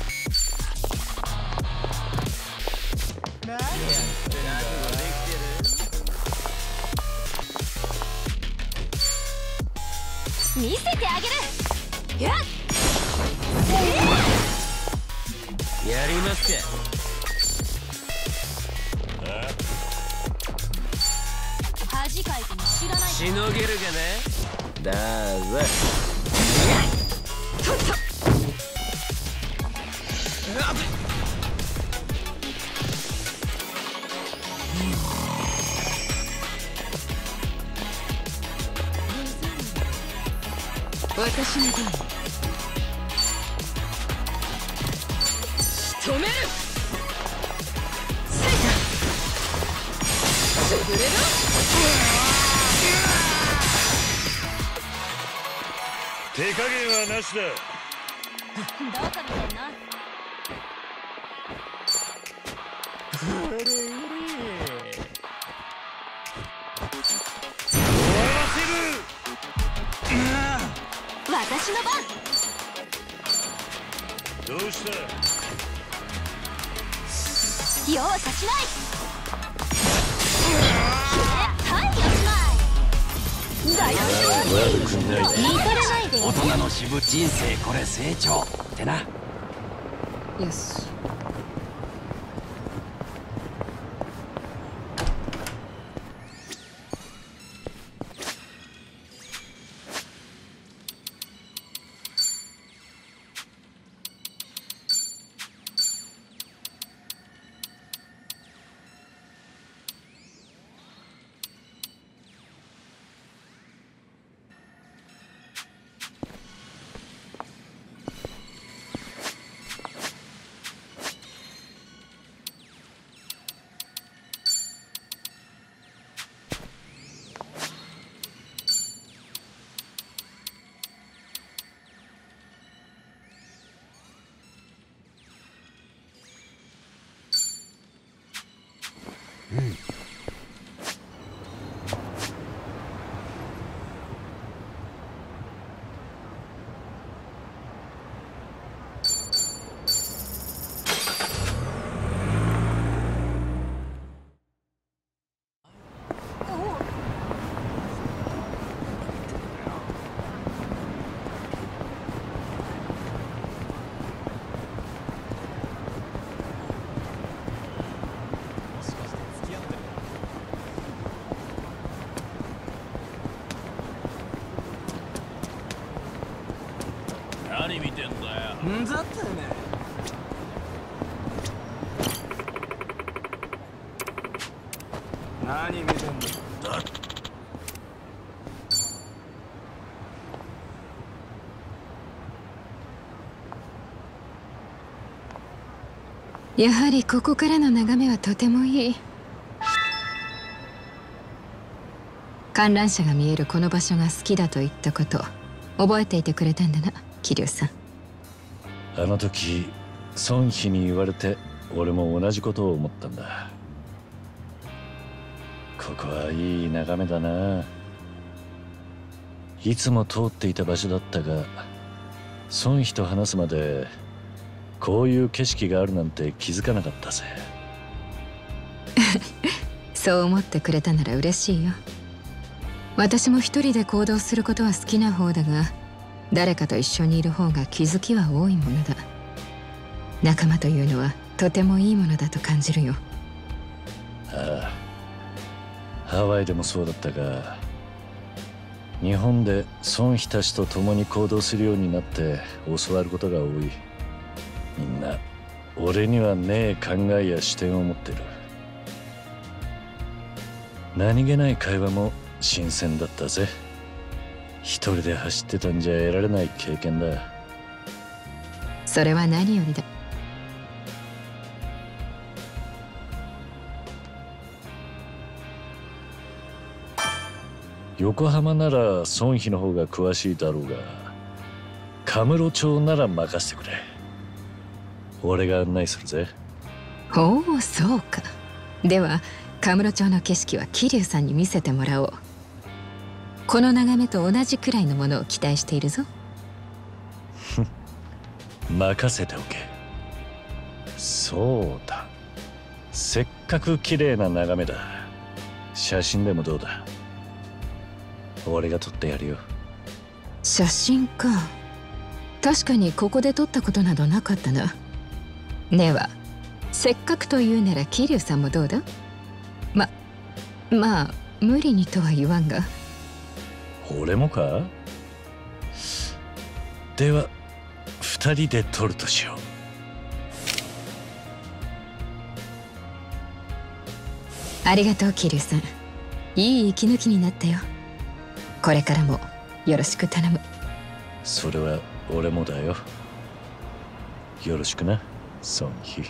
見せてあげる。やっ、 やりますか。 恥かいても知らない。 しのげるかな。だぞ。 私の番。仕留める。ついた。潰れろ。 手加減はなしだ。 どうか見てんの。 うれうれ。終わらせる。 私の番。 どうした。 容赦しない。はい、おしまい。大丈夫。 悪くない。 見とれないで。 大人の渋人生これ成長ってな。 よし。 何見てんだよ。 んだってね。何見てんだ。 やはりここからの眺めはとてもいい。観覧車が見えるこの場所が好きだと言ったこと覚えていてくれたんだな、桐生さん。 あの時孫妃に言われて俺も同じことを思ったんだ。ここはいい眺めだな。いつも通っていた場所だったが孫妃と話すまでこういう景色があるなんて気づかなかったぜ。 そう思ってくれたなら嬉しいよ。私も一人で行動することは好きな方だが、誰かと一緒にいる方が気づきは多いものだ。仲間というのはとてもいいものだと感じるよ。 ああ、ハワイでもそうだったが、日本で孫妃たちと共に行動するようになって教わることが多い。みんな俺にはねえ考えや視点を持ってる。何気ない会話も新鮮だったぜ。一人で走ってたんじゃ得られない経験だ。 それは何よりだ。 横浜なら孫妃の方が詳しいだろうが、カムロ町なら任せてくれ。俺が案内するぜ。 おお、そうか。ではカムロ町の景色は桐生さんに見せてもらおう。この眺めと同じくらいのものを期待しているぞ。 任せておけ。そうだ、せっかく綺麗な眺めだ。写真でもどうだ。俺が撮ってやるよ。 写真か。確かにここで撮ったことなどなかったな。ではせっかくと言うなら桐生さんもどうだ。ままあ無理にとは言わんが。 俺もか。では二人で撮るとしよう。 ありがとう桐生さん。いい息抜きになったよ。これからもよろしく頼む。 それは俺もだよ。よろしくな、孫妃。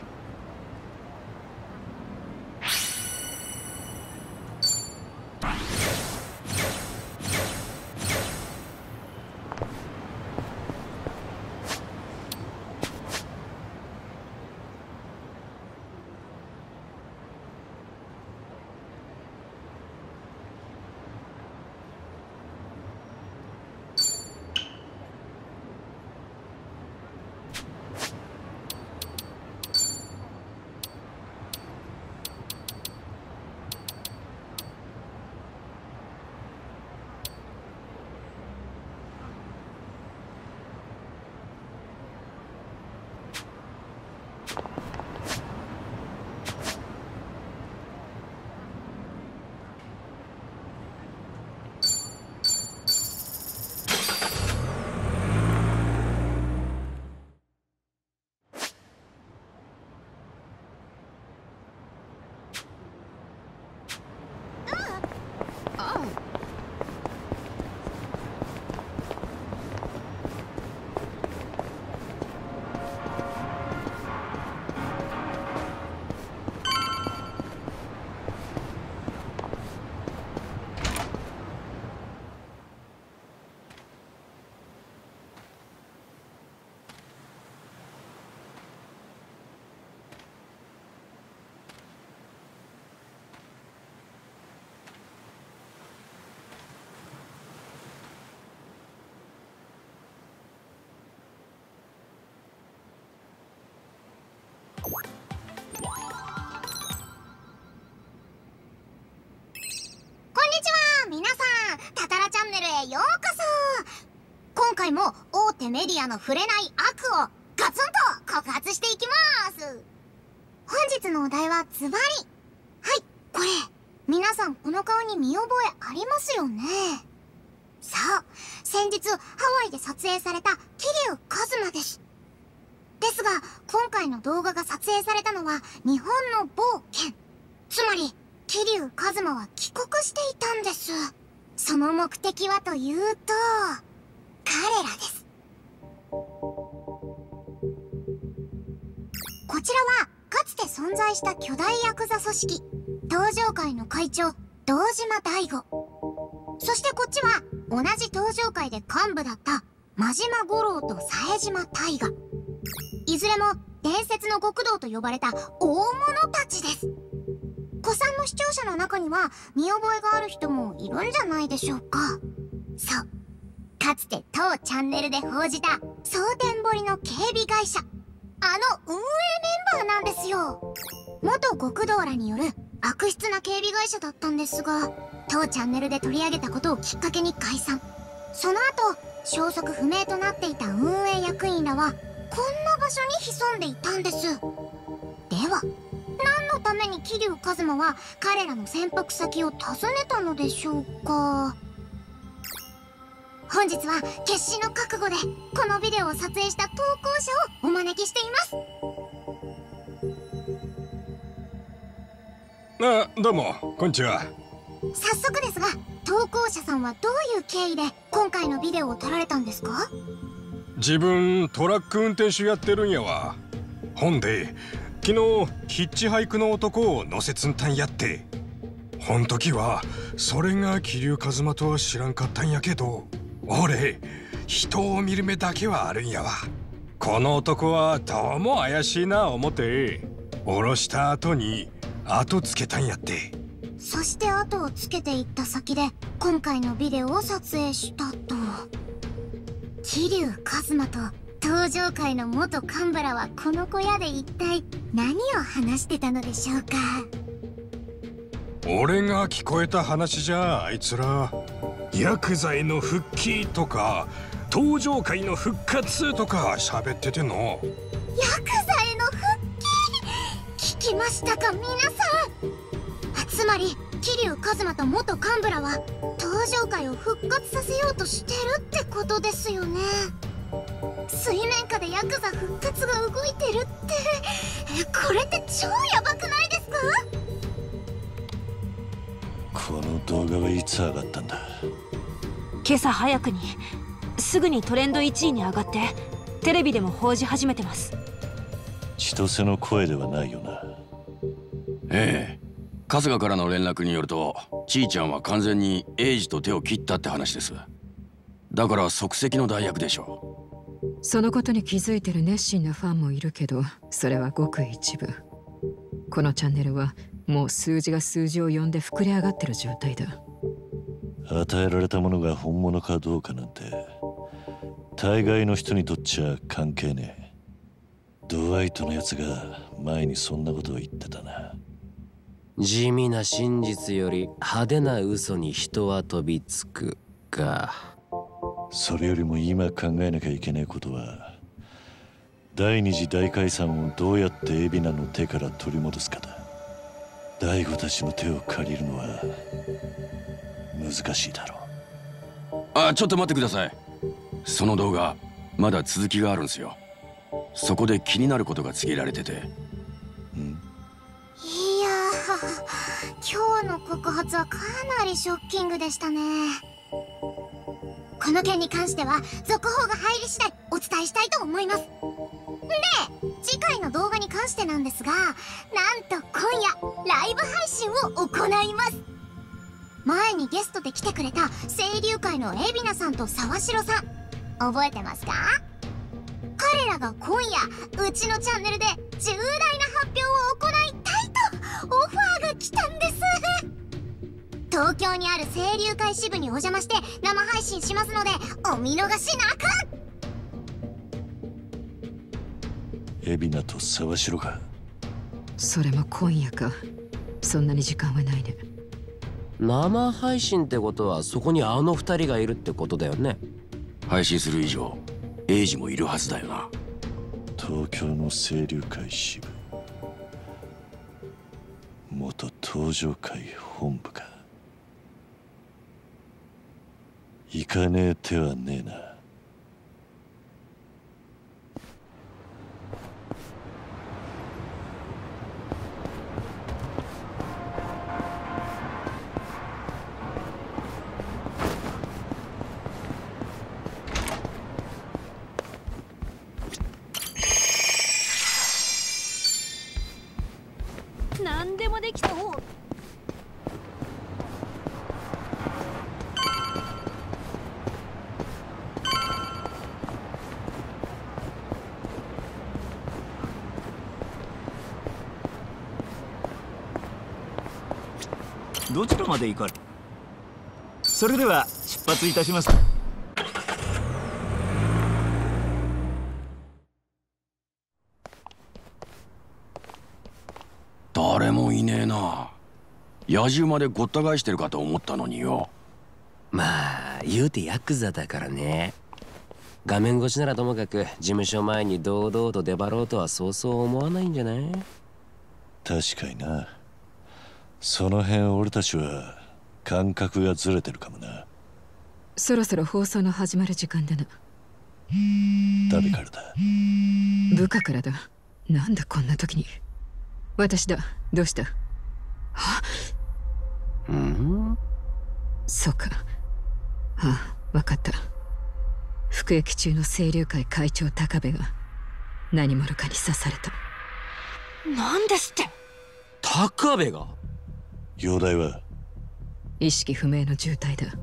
ようこそ。今回も大手メディアの触れない悪をガツンと告発していきます。本日のお題はズバリ、はい、これ皆さんこの顔に見覚えありますよね。そう、先日ハワイで撮影された桐生一馬です。ですが今回の動画が撮影されたのは日本の某県、つまり桐生一馬は帰国していたんです。その目的はというと彼らです。こちらはかつて存在した巨大ヤクザ組織東上会の会長堂島大吾、そしてこっちは同じ東上会で幹部だった真島五郎と冴島大河、いずれも伝説の極道と呼ばれた大物たちです。古参の視聴者の中には見覚えがある人もいるんじゃないでしょうか。そう、かつて当チャンネルで報じた蒼天堀の警備会社、あの運営メンバーなんですよ。元極道らによる悪質な警備会社だったんですが、当チャンネルで取り上げたことをきっかけに解散。その後消息不明となっていた運営役員らはこんな場所に潜んでいたんです。では何のために桐生一馬は彼らの潜伏先を訪ねたのでしょうか。本日は決死の覚悟でこのビデオを撮影した投稿者をお招きしています。 あ、どうもこんにちは。 早速ですが投稿者さんはどういう経緯で今回のビデオを撮られたんですか？ 自分トラック運転手やってるんやわ。ほんで昨日ヒッチハイクの男を乗せつんたんやって、ほん時はそれが桐生一馬とは知らんかったんやけど、俺人を見る目だけはあるんやわ。この男はどうも怪しいな思って降ろした後に後つけたんやって。 そして後をつけていった先で今回のビデオを撮影したと。桐生一馬と東上会の元幹部らはこの小屋で一体何を話してたのでしょうか。 俺が聞こえた話じゃ、あいつらヤクザへの復帰とか東上会の復活とか喋ってての。 ヤクザへの復帰、聞きましたか皆さん。つまり桐生一馬と元幹部らは東上会を復活させようとしてるってことですよね。水面下でヤクザ復活が動いてるってこれって超ヤバくないですか？ この動画はいつ上がったんだ？ 今朝早くにすぐにトレンドいちいに上がってテレビでも報じ始めてます。 千歳の声ではないよな。 ええ、春日からの連絡によるとちいちゃんは完全にエイジと手を切ったって話です。だから即席の代役でしょう。 そのことに気づいてる熱心なファンもいるけど、それはごく一部。このチャンネルはもう数字が数字を呼んで膨れ上がってる状態だ。 与えられたものが本物かどうかなんて大概の人にとっちゃ関係ねえ。ドワイトのやつが前にそんなことを言ってたな。 地味な真実より派手な嘘に人は飛びつくか。 それよりも今考えなきゃいけないことは、第二次大解散をどうやって海老名の手から取り戻すかだ。大悟たちの手を借りるのは難しいだろう。あ、ちょっと待ってください。その動画まだ続きがあるんすよ。そこで気になることが告げられてて。ん？ いやー、今日の告発はかなりショッキングでしたね。この件に関しては続報が入り次第お伝えしたいと思います。で、次回の動画に関してなんですが、なんと今夜ライブ配信を行います。前にゲストで来てくれた清流会の海老名さんと沢城さん、覚えてますか？彼らが今夜うちのチャンネルで重大な発表を行いたいとオファーが来たんです。東京にある清流会支部にお邪魔して生配信しますのでお見逃しなく。 海老名と沢城か。 それも今夜か。そんなに時間はないね。 生配信ってことはそこにあの二人がいるってことだよね。 配信する以上エイジもいるはずだよな。 東京の清流会支部、元東上会本部か。 行かねえ手はねえな。 何でもできた方。 どちらまで行かれ。それでは出発いたします。 誰もいねえな。野獣までごった返してるかと思ったのによ。 まあ言うてヤクザだからね。画面越しならともかく事務所前に堂々と出張ろうとはそうそう思わないんじゃない？ 確かにな。その辺俺たちは感覚がずれてるかもな。 そろそろ放送の始まる時間だな。 誰からだ？ 部下からだ。なんだこんな時に。私だ。どうした？はうん？ そうか。ああ、わかった。服役中の清流会会長高部が何者かに刺された。 なんですって？ 高部が？ 容体は？ 意識不明の重体だ。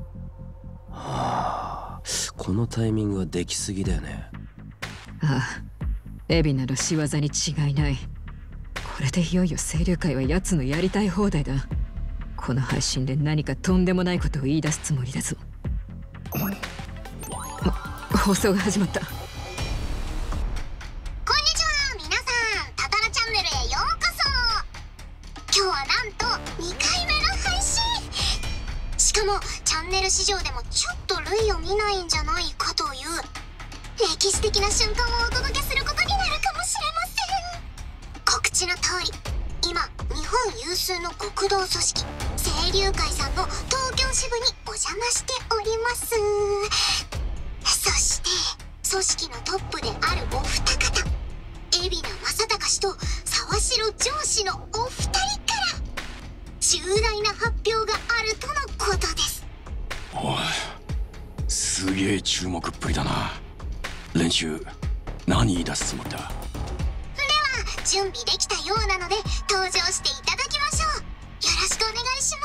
はあ、このタイミングはできすぎだよね。 ああ、海老名の仕業に違いない。これでいよいよ清流会は奴のやりたい放題だ。この配信で何かとんでもないことを言い出すつもりだぞ。放送が始まった。 こんにちは皆さん、タタラチャンネルへようこそ。今日はなんとにかいめの配信。しかもチャンネル史上でもちょっと類を見ないんじゃないかという歴史的な瞬間をお届けすることになるかもしれません。告知の通り、今日本有数の極道組織清流会さんの東京支部にお邪魔しております。そして組織のトップであるお二方、海老名正隆氏と沢城上司のお二人から重大な発表があるとのことです。 おい、すげえ注目っぷりだな。練習何言い出すつもりだ？ では準備できたようなので登場していただきましょう。よろしくお願いします。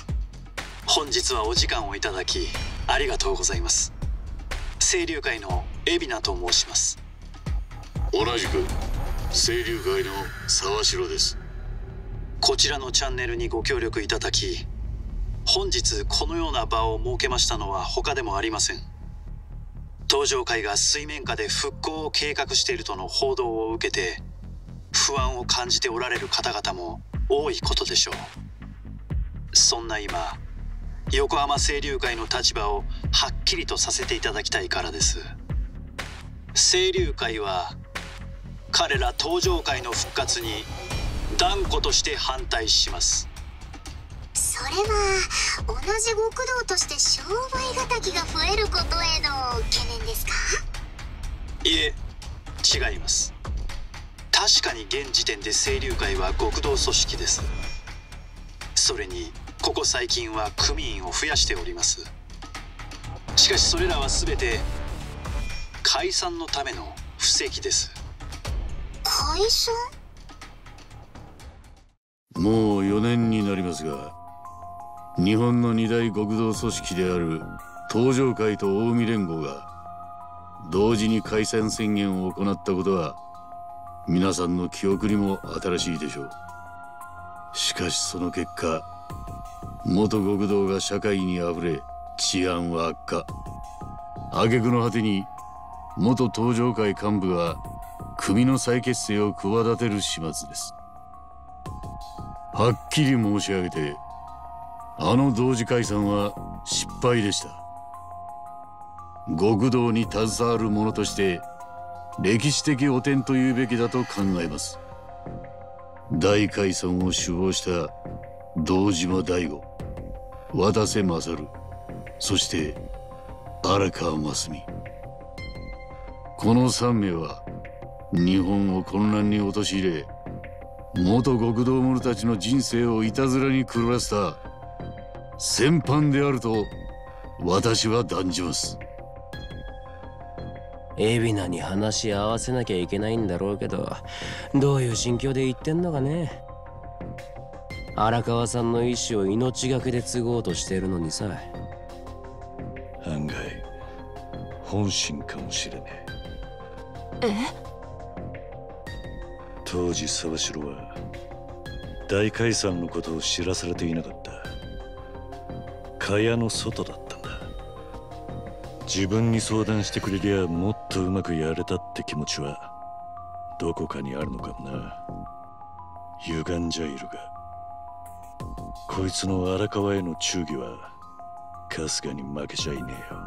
本日はお時間をいただきありがとうございます。清流会の海老名と申します。 同じく清流会の沢城です。 こちらのチャンネルにご協力いただき、本日このような場を設けましたのは他でもありません。東上会が水面下で復興を計画しているとの報道を受けて不安を感じておられる方々も多いことでしょう。そんな今、横浜清流会の立場をはっきりとさせていただきたいからです。清流会は彼ら東上会の復活に断固として反対します。 それは同じ極道として商売敵が増えることへの懸念ですか？ いえ、違います。確かに現時点で清流会は極道組織です。それにここ最近は組員を増やしております。しかしそれらは全て解散のための布石です。 解散？ もうよねんになりますが、日本の二大極道組織である東上会と近江連合が同時に解散宣言を行ったことは皆さんの記憶にも新しいでしょう。しかしその結果、元極道が社会にあふれ治安は悪化。挙句の果てに元東上会幹部が組の再結成を企てる始末です。はっきり申し上げて、あの同時解散は失敗でした。極道に携わる者として歴史的汚点というべきだと考えます。大解散を首謀した堂島大吾、渡瀬勝、そして荒川真澄。このさんめいは日本を混乱に陥れ、元極道者たちの人生をいたずらに狂わせた戦犯であると私は断じます。 海老名に話し合わせなきゃいけないんだろうけど、どういう心境で言ってんのかね。荒川さんの意思を命がけで継ごうとしているのにさ。 案外本心かもしれねえ。え？ 当時沢城は大解散のことを知らされていなかった。蚊帳の外だったんだ。自分に相談してくれりゃもっとうまくやれたって気持ちはどこかにあるのかもな。歪んじゃいるが、こいつの荒川への忠義はかすかに負けちゃいねえよ。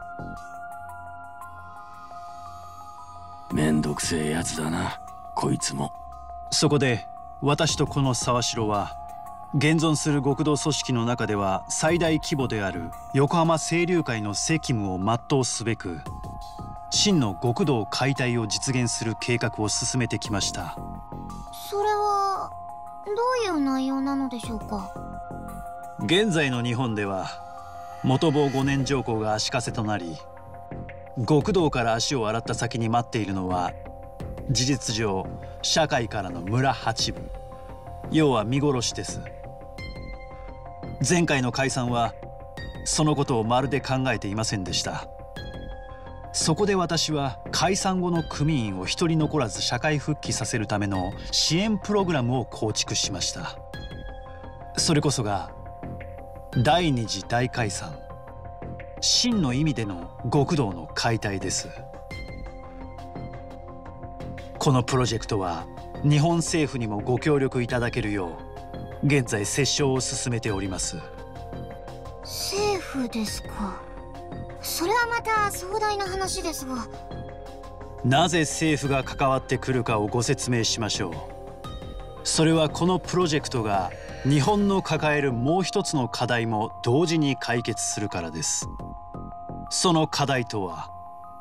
めんどくせえやつだな、こいつも。 そこで私とこの沢城は現存する極道組織の中では最大規模である横浜清流会の責務を全うすべく真の極道解体を実現する計画を進めてきました。 それはどういう内容なのでしょうか。 現在の日本では元坊五年上皇が足かせとなり、極道から足を洗った先に待っているのは事実上社会からの村八分、要は見殺しです。前回の解散はそのことをまるで考えていませんでした。そこで私は解散後の組員を一人残らず社会復帰させるための支援プログラムを構築しました。それこそが第二次大解散、真の意味での極道の解体です。このプロジェクトは日本政府にもご協力いただけるよう現在折衝を進めております。 政府ですか。それはまた壮大な話ですが。 なぜ政府が関わってくるかをご説明しましょう。それはこのプロジェクトが日本の抱えるもう一つの課題も同時に解決するからです。その課題とは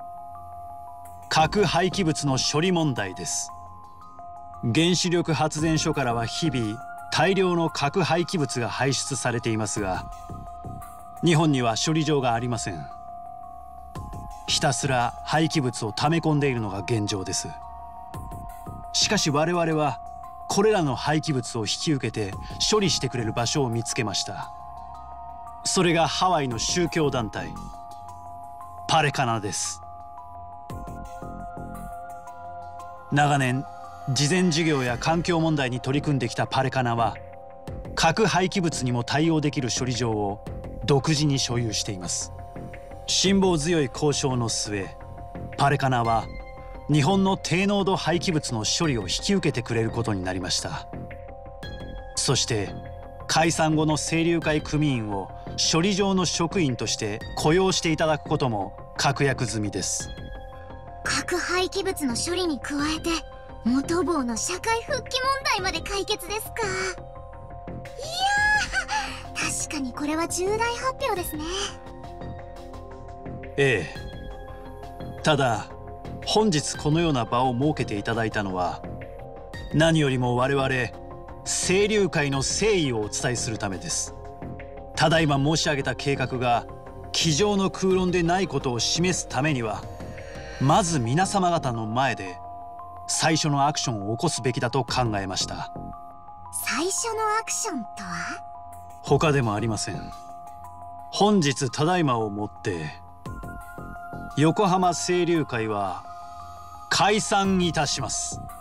核廃棄物の処理問題です。原子力発電所からは日々大量の核廃棄物が排出されていますが、日本には処理場がありません。ひたすら廃棄物を溜め込んでいるのが現状です。しかし我々はこれらの廃棄物を引き受けて処理してくれる場所を見つけました。それがハワイの宗教団体パレカナです。長年慈善事業や環境問題に取り組んできたパレカナは核廃棄物にも対応できる処理場を独自に所有しています。辛抱強い交渉の末、パレカナは日本の低濃度廃棄物の処理を引き受けてくれることになりました。そして解散後の清流会組員を処理場の職員として雇用していただくことも確約済みです。 核廃棄物の処理に加えて元坊の社会復帰問題まで解決ですか。いやー、確かにこれは重大発表ですね。 ええ。ただ本日このような場を設けていただいたのは何よりも我々清流会の誠意をお伝えするためです。ただいま申し上げた計画が机上の空論でないことを示すためには、まず皆様方の前で最初のアクションを起こすべきだと考えました。 最初のアクションとは？ 他でもありません。本日ただいまをもって横浜清流会は解散いたします。 え？解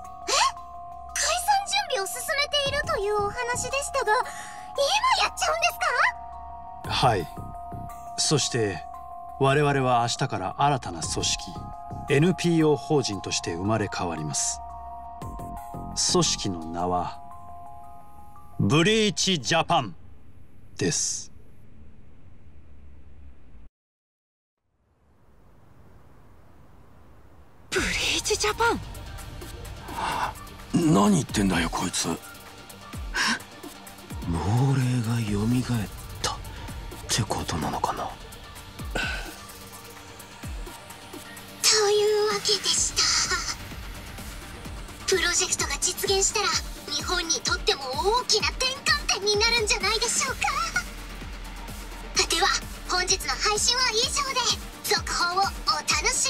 散準備を進めているというお話でしたが、今やっちゃうんですか？ はい。そして我々は明日から新たな組織 エヌピーオー 法人として生まれ変わります。組織の名はブリーチジャパンです。 ブリーチジャパン？ 何言ってんだよこいつ。 亡霊が蘇ったってことなのかな。 けでした。プロジェクトが実現したら日本にとっても大きな転換点になるんじゃないでしょうか。では本日の配信は以上で、続報をお楽し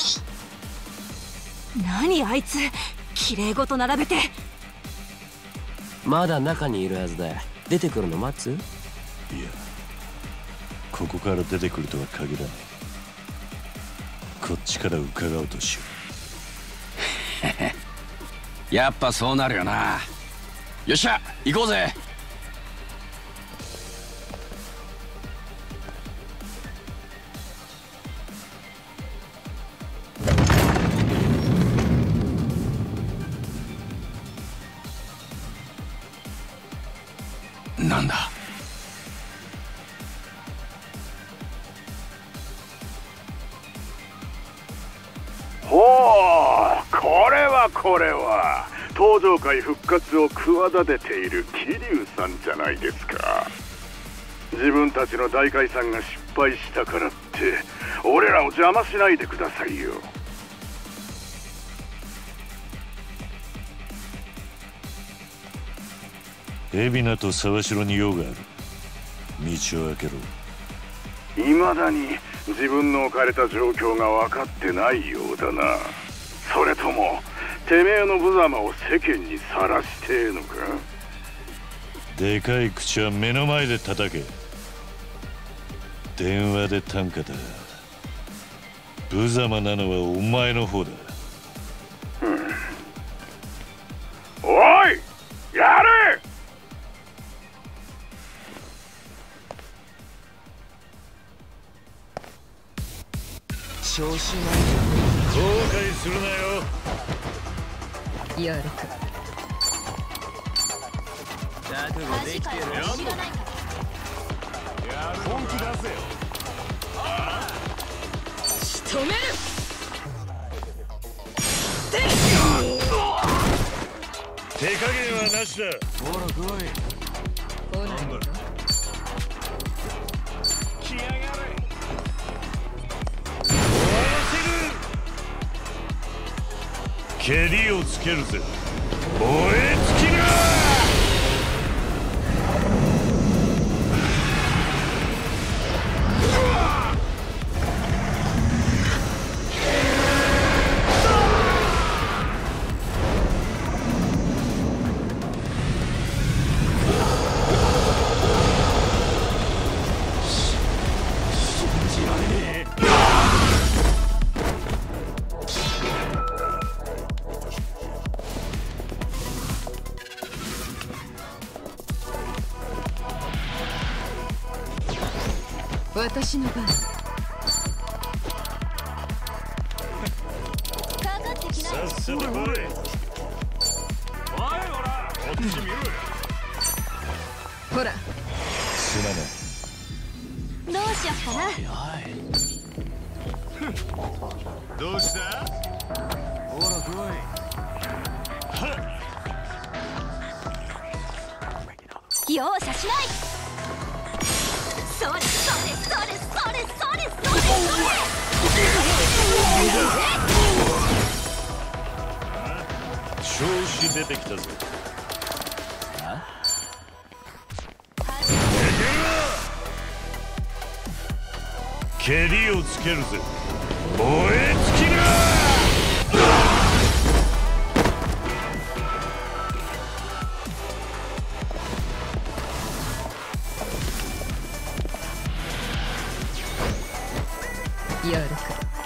みに。 何あいつ、綺麗ごと並べて。 まだ中にいるはずだ。出てくるの待つ？いや、 ここから出てくるとは限らない。こっちから伺おうとしよう。やっぱそうなるよな。よっしゃ行こうぜ。なんだ。 ほう、これはこれは登場界復活を企てている桐生さんじゃないですか。自分たちの大解散が失敗したからって俺らを邪魔しないでくださいよ。 海老名と沢城に用がある。道を開けろ。 未だに自分の置かれた状況が分かってないようだな。それともてめえの無様を世間にさらしてえのか。 でかい口は目の前で叩け。電話で短歌だ。無様なのはお前の方だ。 うん、おいやれ。 調子ない。 後悔するなよ。 やるか。 覚悟できてる。 本気出せよ。 仕留める。 手加減はなしだ。 ほら来い。なんだ。来やがれ。 蹴りをつけるぜ。燃え尽きな。 私の番。 かかってきなよ。 さっさと来い。おいほら、こっち見ろよ。 ほら。 すまない。 どうしよっかな。 どうした？ほら来い。 容赦しない。それそれそれそれそれそれそれ。 調子出てきたぞ。蹴りをつけるぜ。燃え尽きな。 やるか。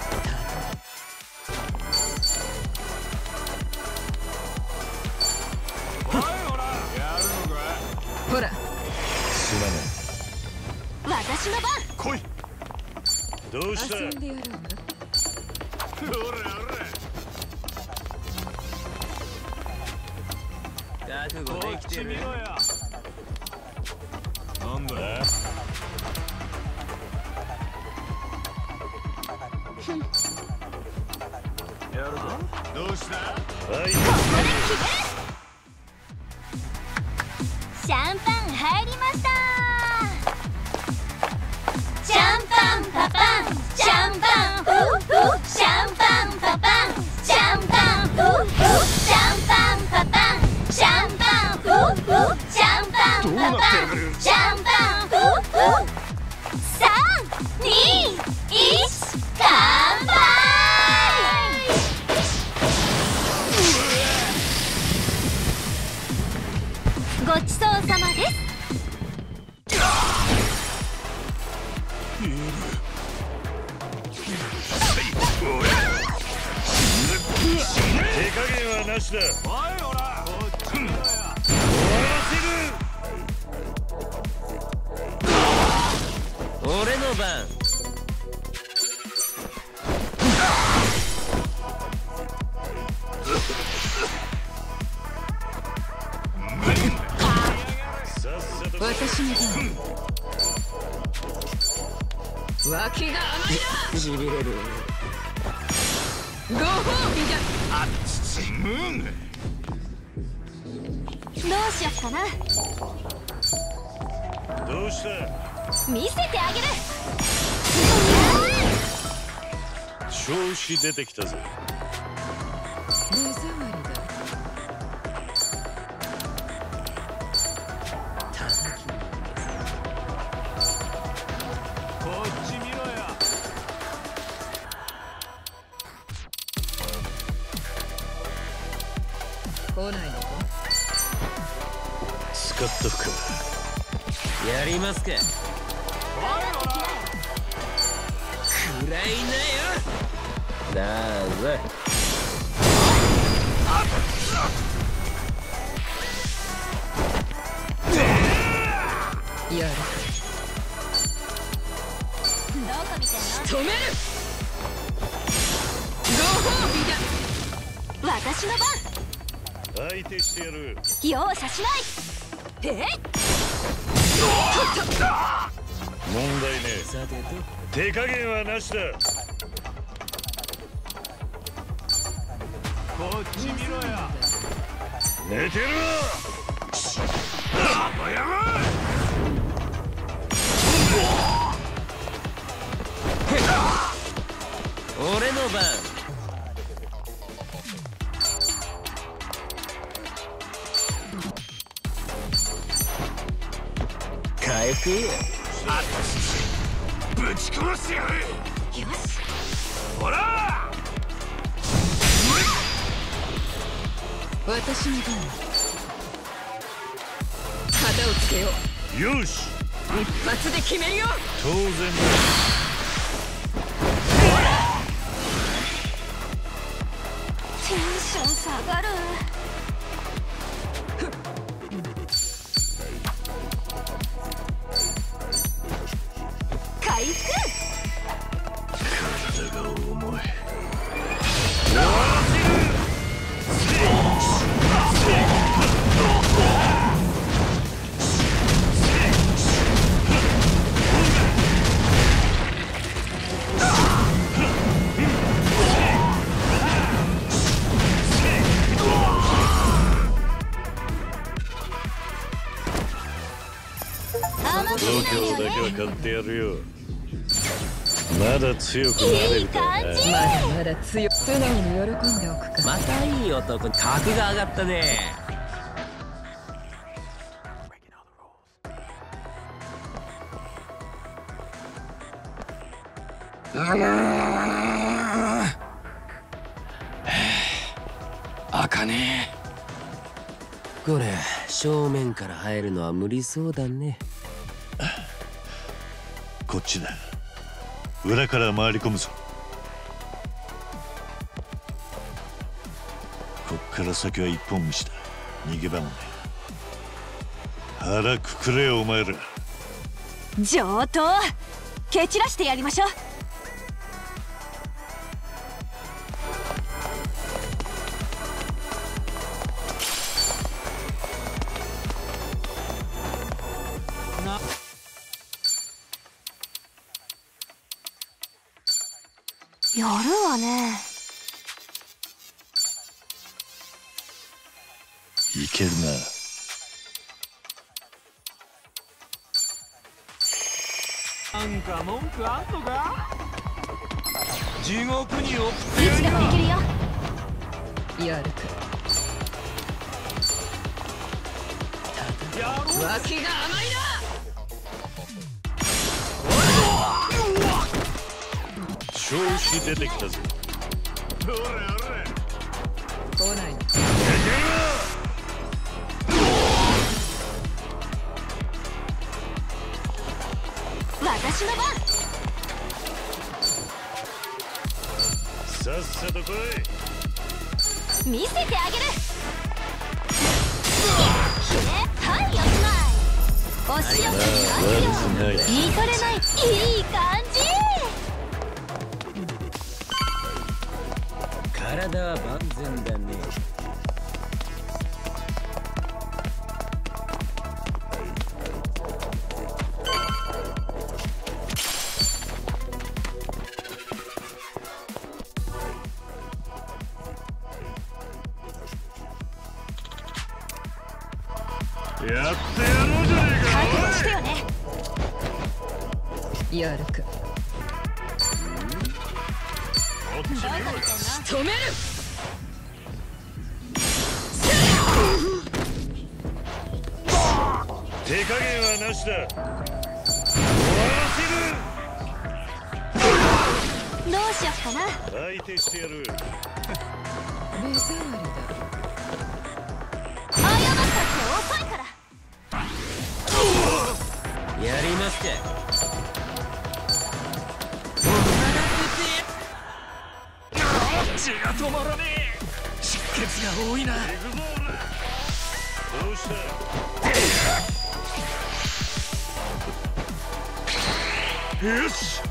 ほら。 すまない。私の番。 来い。どうした？ 遊んでやろうか。 ほらほら。覚悟できてる。 なんだ。やるぞ。どうした？ はい。 ここで決める。シャンパン入りました。シャンパンパパン、シャンパンフーフー、シャンパンパパン、 加減はなしだ。おいほら、こっち見ろよ。終わらせる。 俺の番。 私の番。脇が甘いな。 しびれる。 ご褒美だ。 あっちちむん。 どうしよっかな。 どうした？ 見せてあげる。 調子出てきたぜ。 目障りだ。 こっち見ろよ。 来ないのか。 スカッとくか。 やりますか。くらいなよ。だぞ。 やる。 どこ見てんの？ 仕留める。ご褒美だ。 私の番。 相手してやる。 容赦しない。えっ？ 問題ねえ。 さてと。 手加減はなしだ。 こっち見ろよ。 寝てるわ。バカ野郎。 俺の番。回復。 あっちぶち殺してやる。よし。ほら。 私の番。旗をつけよう。よし。 一発で決めるよ。 当然だ。 テンション下がる。回復。 体が重い。度胸だけは買ってやるよ。まだ強くなれるからな。 まだまだ強い。素直に喜んでおくか。 またいい男に格が上がったね。 あかねえ。これ正面から入るのは無理そうだね。 こっちだ。裏から回り込むぞ。こっから先は一本道だ。逃げ場もね。腹くくれよお前ら。 上等。蹴散らしてやりましょう。やるわね。 いけるな。 なんか文句あんのか？地獄に送っていつでもできるよ。 やるか。脇が甘いな。 調子出てきたぜ。 ほらほら。 来ないの。 私の番。 さっさと来い。 見せてあげる。はい、おしまい。お仕置き完了。言い取れない。いい感じ。 体は万全だね。 やってやろうじゃねえか。 覚悟してよね。 やるか。 仕留める。 手加減はなしだ。 どうしよっかな。 相手してやる。 目障りだ。 謝ったって遅いから。 やりますか。 血が止まらねえ。出血が多いな。 どうした。 よし。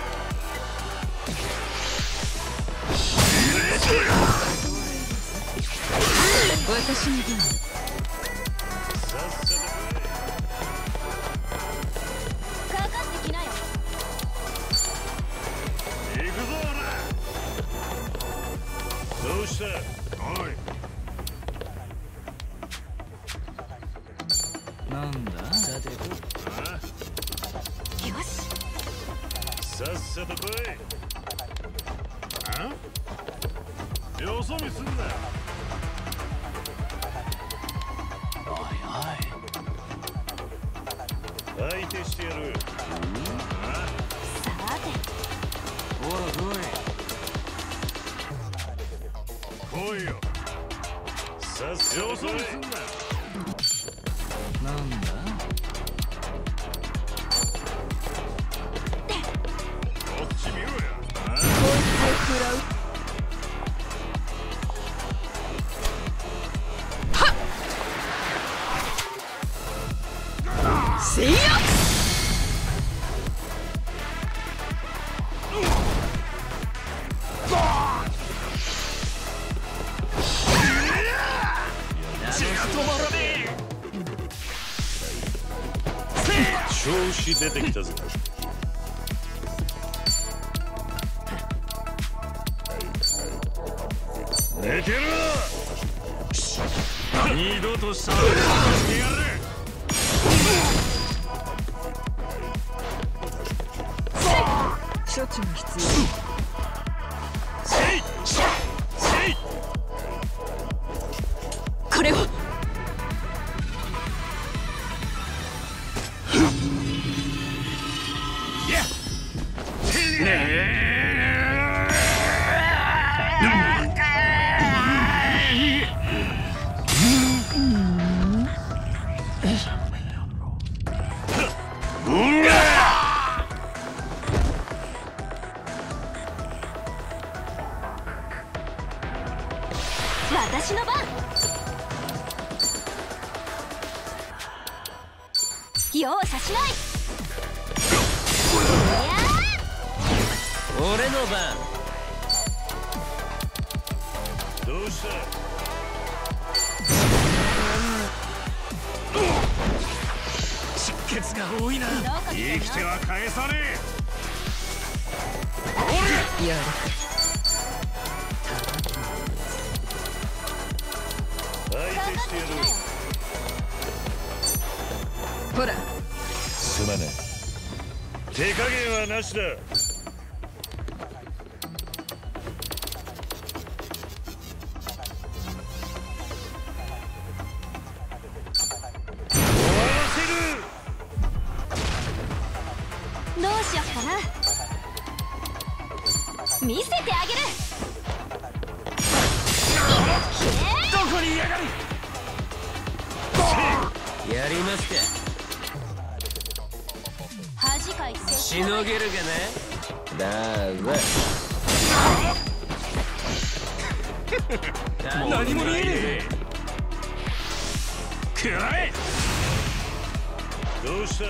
私にどう。 かかってきなよ。 行くぞ俺。どうした。おい。 なんだ。 さてと。 よし。 さっさと来い。 あ？よそ見すんな。 相手してやる。 さて。 ほら来い。来いよ。 さっさとよそ見すんな。 なんだ。 こっち見ろや。 こいつを食らう。せいや。 血が止まらね調子出てきたぞ。寝てろ。 二度と触るなしてやる。 処置が必要。 せいせい。 これを。 いや。ねえ。 私の番。容赦しない。 俺の番。 どうした。 出血が多いな。生きては返さねえ。 やる。 相手してやる。 ほら。 すまない。手加減はなしだ。 どうしよっかな。見せてあげる。 どこにいやがる。 やりますか。 恥かいてしのげるかな。だーぞ。 何も見えねえ。くらえ。 どうした。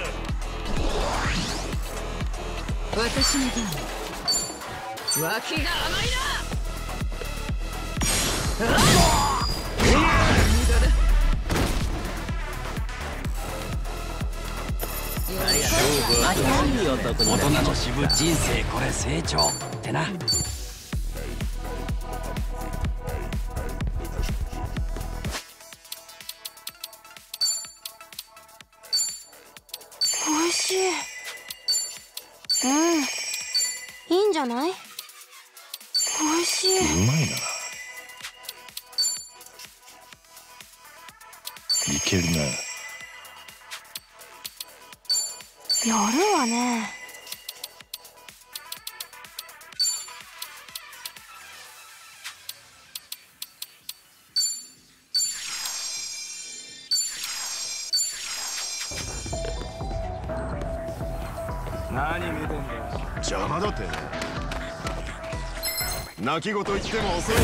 私の番。脇が甘いな。 いい男になる。大人の渋人生これ成長ってな。 美味しい。うん、いいんじゃない？美味しい。 うまいな。いけるな。 やるわね。 何見てんだよ。 邪魔だって。泣き言言っても遅いね。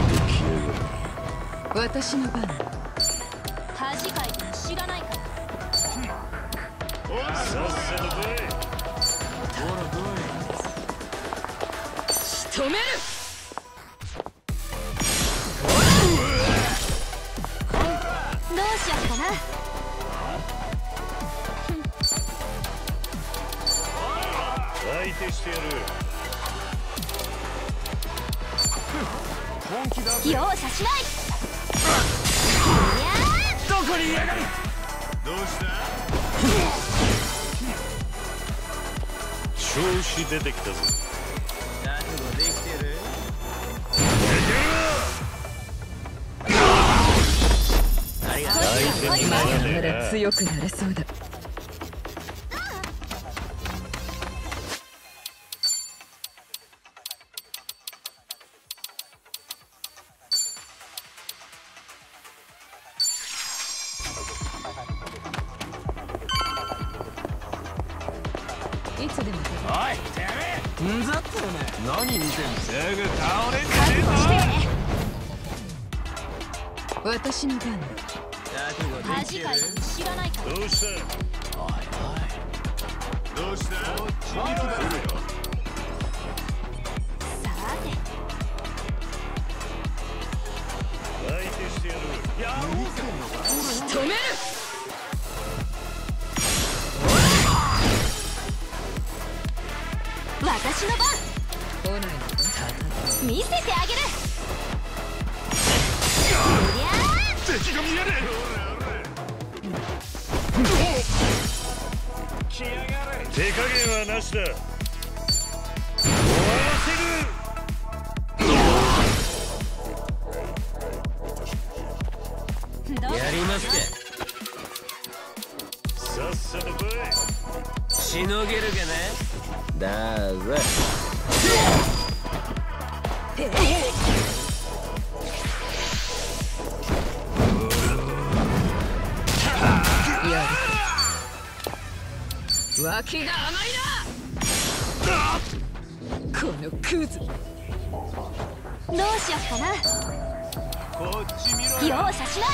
私の番。 恥かいてもしがないから。 さっさと来い。 仕留める。 どうしようかな。 相手してやる。 本気だ。 容赦しない。 どこにいやがる。 どうした？ 調子出てきたぞ。 覚悟できてる？ ありがとう。相手にならねえな。 まだ強くなれそうだ。いつでも。 おい、てめえ。んざってるね。 何見てんの？ すぐ倒れんじゃねえぞ。 私の番。 恥かいてもしがないから。 どうした。 おいおい。どうした？こっちに来るよ。 さて。 相手してやる。 やる。 仕留める。 私の番。 来ないのか。 見せてあげる。 敵が見えねえ。来やがれ。手加減はなしだ。終わらせる。やりますか。 さっさと来い。 しのげるかな。だぞ。 やる。脇が甘いな。このクズ。 どうしよっかな。 こっち見ろ。 容赦しない。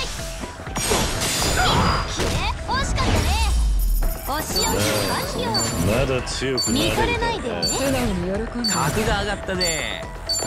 え、惜しかったね。お仕置き完了。 まだ強くなれる。 見とれないでよね。 素直に喜んで。 格が上がったね。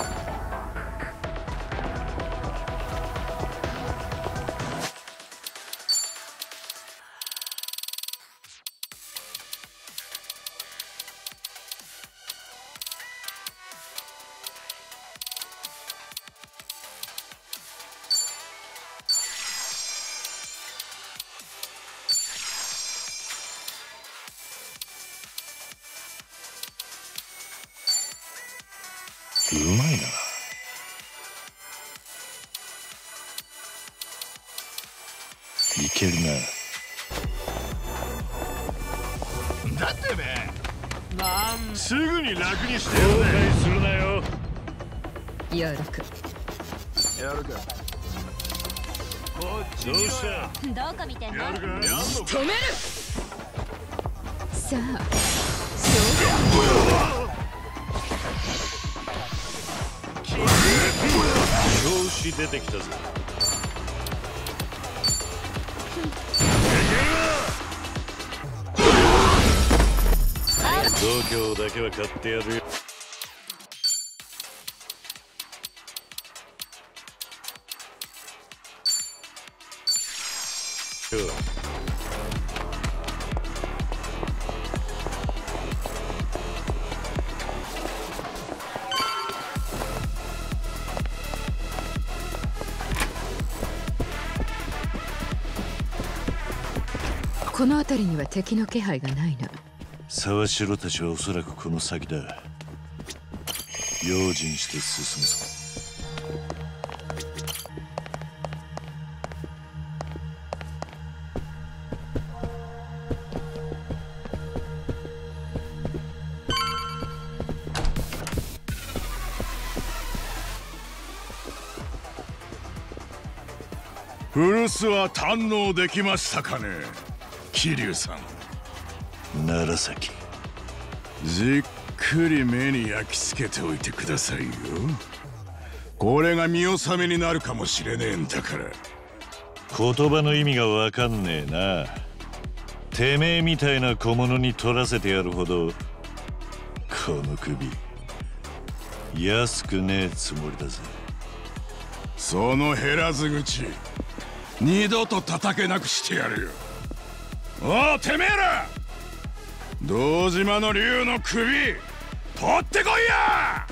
うまいな。いけるな。 だってめえ。なんすぐに楽にして後やるぜ。 悔するなよ。 やるか。 やるか。 こっちどう見ろ。 した。 どこ見てんの？ やるか。やんのか。 止める。さあ勝し出てきたぜ。度胸だけは買ってやるよ。 この辺りには敵の気配がないな。 沢城たちはおそらくこの先だ。用心して進むぞ。 古巣は堪能できましたかね、桐生さん。 楢崎、 じっくり目に焼き付けておいてくださいよ。これが見納めになるかもしれねえんだから。 言葉の意味がわかんねえな。てめえみたいな小物に取らせてやるほどこの首安くねえつもりだぜ。 その減らず口二度と叩けなくしてやるよ。おうてめえら、堂島の竜の首取ってこいや。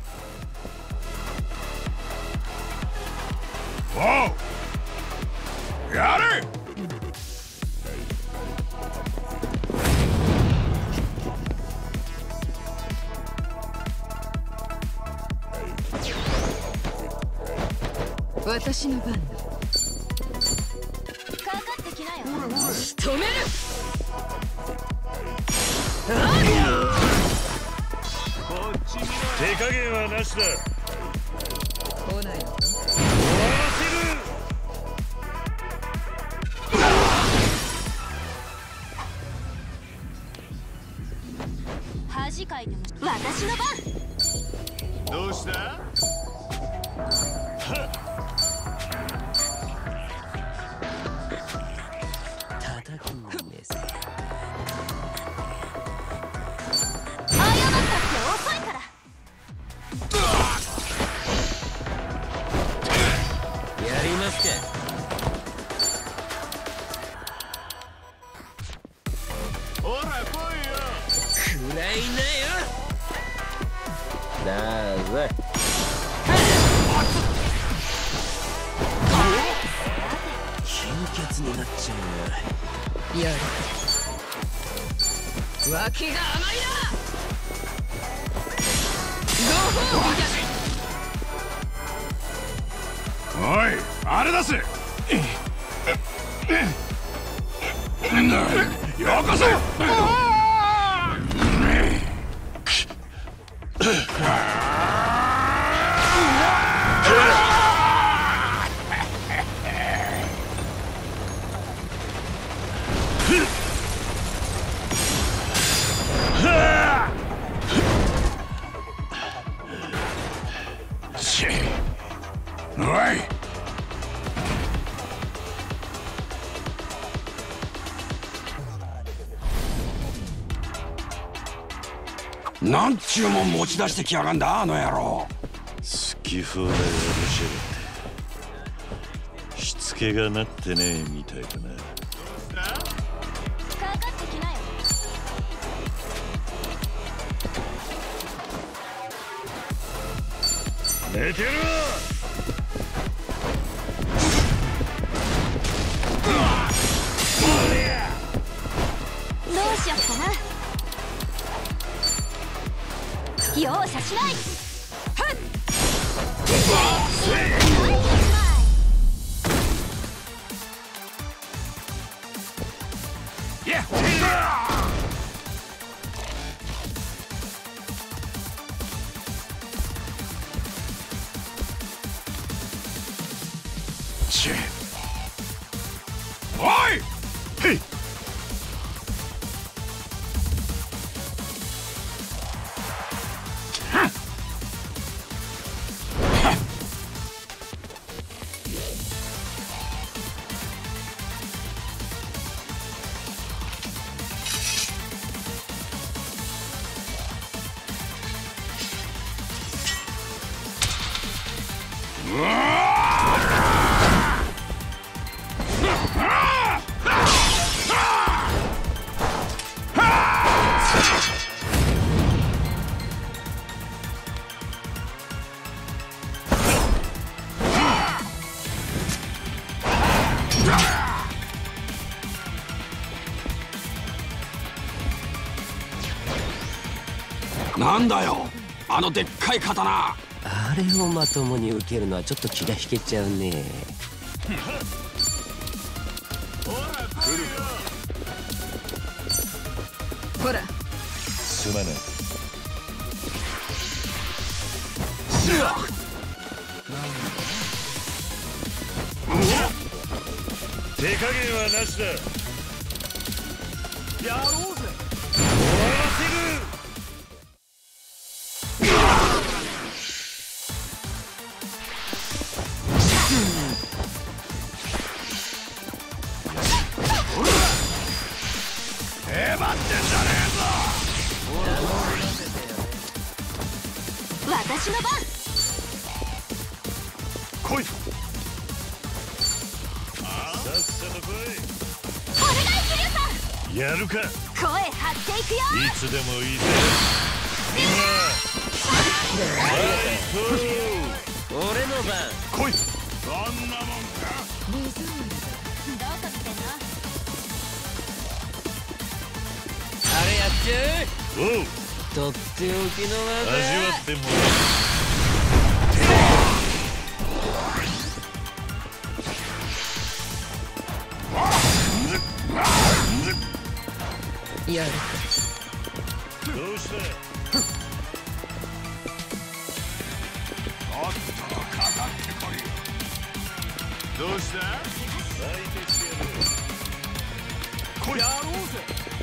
おうやれ。 私の番だ。 かかってきなよ。 仕留める。 手加減はなしだ。 来ないのか。 恥かいても私の番。 どうした？ 叩くんです。 謝ったって遅いから。 やりますか。 ほら来いよ。 くらいなよ。だぜ。貧血になっちゃう。 やる。脇が甘いな。ご褒美だ。 おい、あれ出せ。よこせ。おい、 なんちゅうもん持ち出してきやがんだあの野郎。 好き放題やらしやがって。しつけがなってねえみたいだな。 かかってきなよ。 寝てろ。 どうしよっかな。容赦しない。はっ。 やっ。チェ。おい。へい。 なんだよあのでっかい刀。 あれをまともに受けるのはちょっと気が引けちゃうね。 ほらすまない。手加減はなしだ。 やろうぜ。 終わらせる。 えばってんじゃね私の番。 来い。 さっさと来お願いするさん。 い。やるか。 声張っていくよ。 いつでもいいぜ。みんなファイト。 俺の番。 来い。そんなもんか。 どうかしてんの。 あれやっちゃう。おう。 とっておきの技。 味わってもらう。やる。 どうした。 おっとかかってこいよ。どうした。 相手してやる。 これやろうぜ。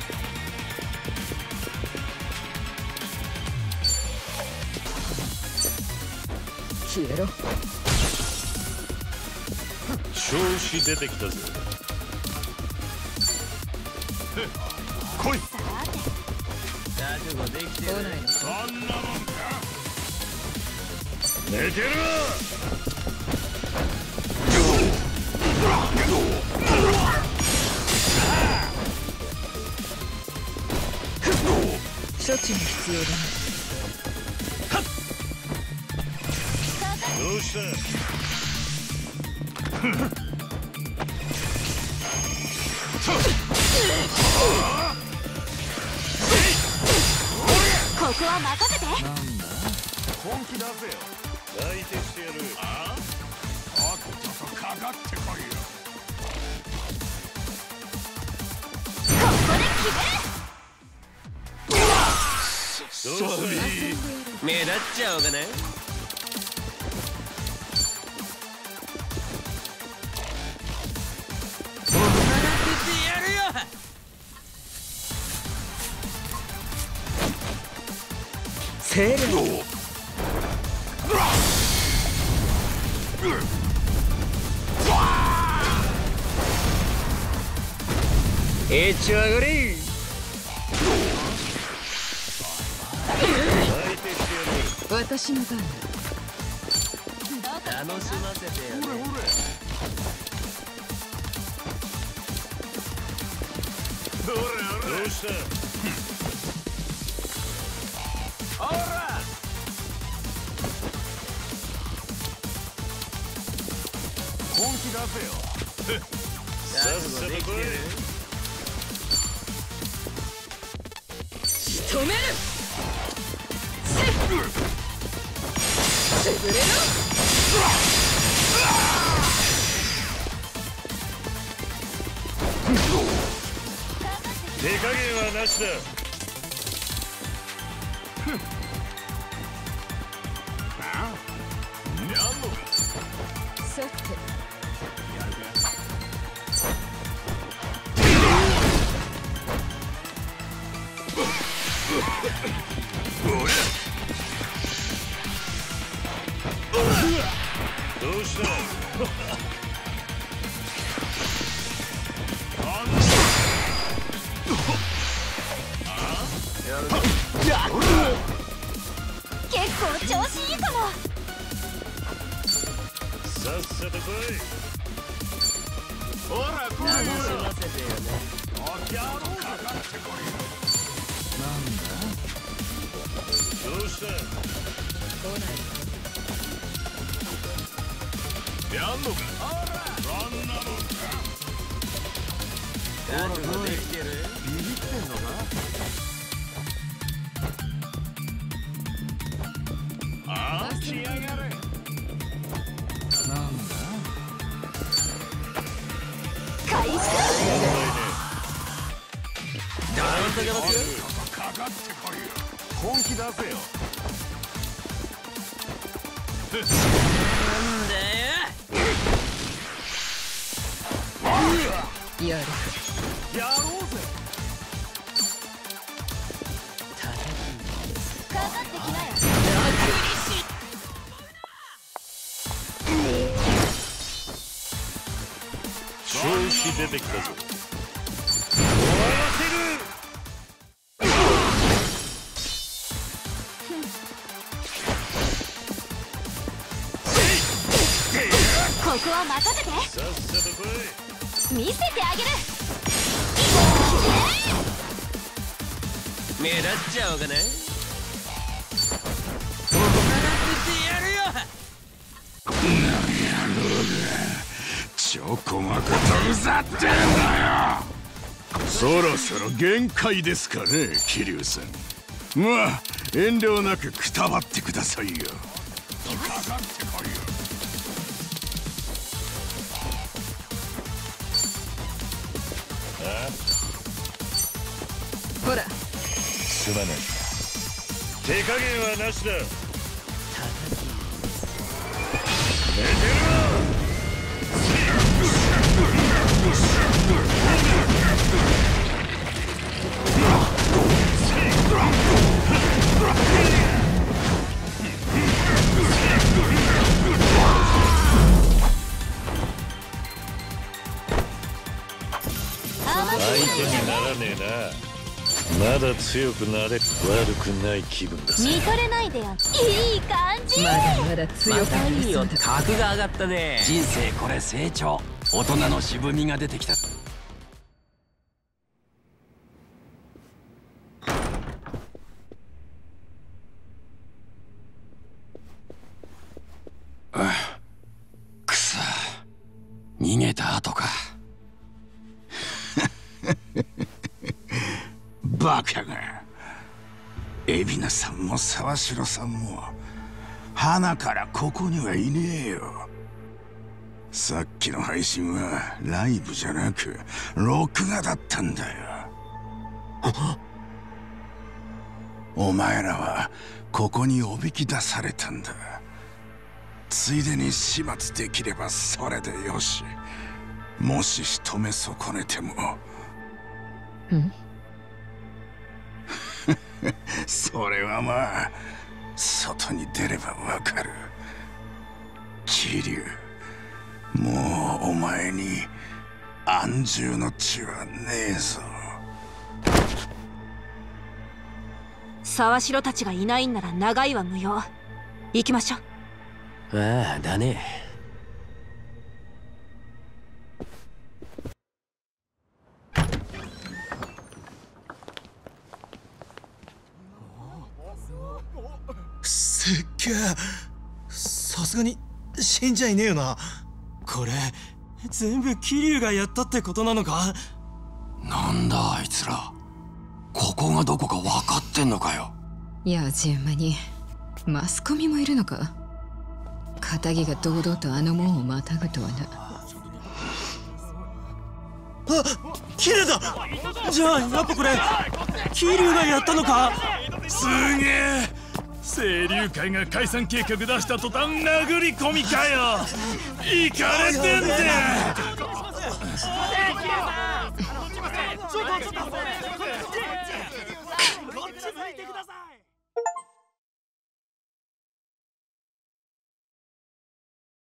消えろ。 調子出てきたぜ。 来い。 覚悟できてる。 そんなもんか。 寝てろ。 処置が必要だな。 どうした。 ここは任せて。 なんだ本気出せよ。 相手してやる。 ああおっととかかってこいよ。 ここで決める。 どうした。 目立っちゃおうかな。 セール。 エッチ上がり。 私の番。 楽しませてよね。 どれどうした。 ほら。本気出せよ。 さっさと来い。 仕留める。潰れろ。 手加減はなしだ。 やんのか。 さて。 どうした。 結構調子いいかも。 さっさと来い。ほら来いよ。 楽しませてよね。 おきゃろかかってこいよ。 なんだどうした。 来ない。 やんのか。ほらそんなもんか。 覚悟できてる？ビビってんのか？ ああ、来やがれ。 なんだ？ 開始だ。 ダウントがますよ。 かかってこいよ。本気出せよ。 なんだよ。やる。 やろうぜ。 かかってきなよ。 調子出てきたぞ。 終わらせる。 ここは任せて。 さっさと来い。 見せてあげる。 目立っちゃおうかな。おならせてやるよ。 ちょこまかとうざってんだよ。そろそろ限界ですかね、桐生さん。まあ遠慮なくくたばってくださいよ。かかってこいよ。 ほらすまない。手加減はなしだ。寝て相手にならねえな。まだ強くなれ。悪くない気分だ。 見とれないでやん。いい感じ。 まだまだ強くなりそうだ。 格が上がったね。人生これ成長。大人の渋みが出てきた。あ、くそ、逃げた後か。 バカが。海老名さんも沢城さんも花からここにはいねえよ。さっきの配信はライブじゃなく録画だったんだよ。お前らはここにおびき出されたんだ。ついでに始末できればそれでよし。もし仕留め損ねても。 んそれはまあ外に出ればわかる。桐生、もうお前に安住の地はねえぞ。 沢城たちがいないんなら長いは無用。行きましょう。 ああ、だね。 すっげえ。さすがに死んじゃいねえよな。これ全部桐生がやったってことなのか。 なんだあいつら。ここがどこか分かってんのかよ。 やじ馬にマスコミもいるのか。片木が堂々とあの門をまたぐとはな。 あ、桐生だ。じゃあやっぱこれ桐生がやったのか。 すげえ。清流会が解散計画出した途端殴り込みかよ。いかれてんだよ。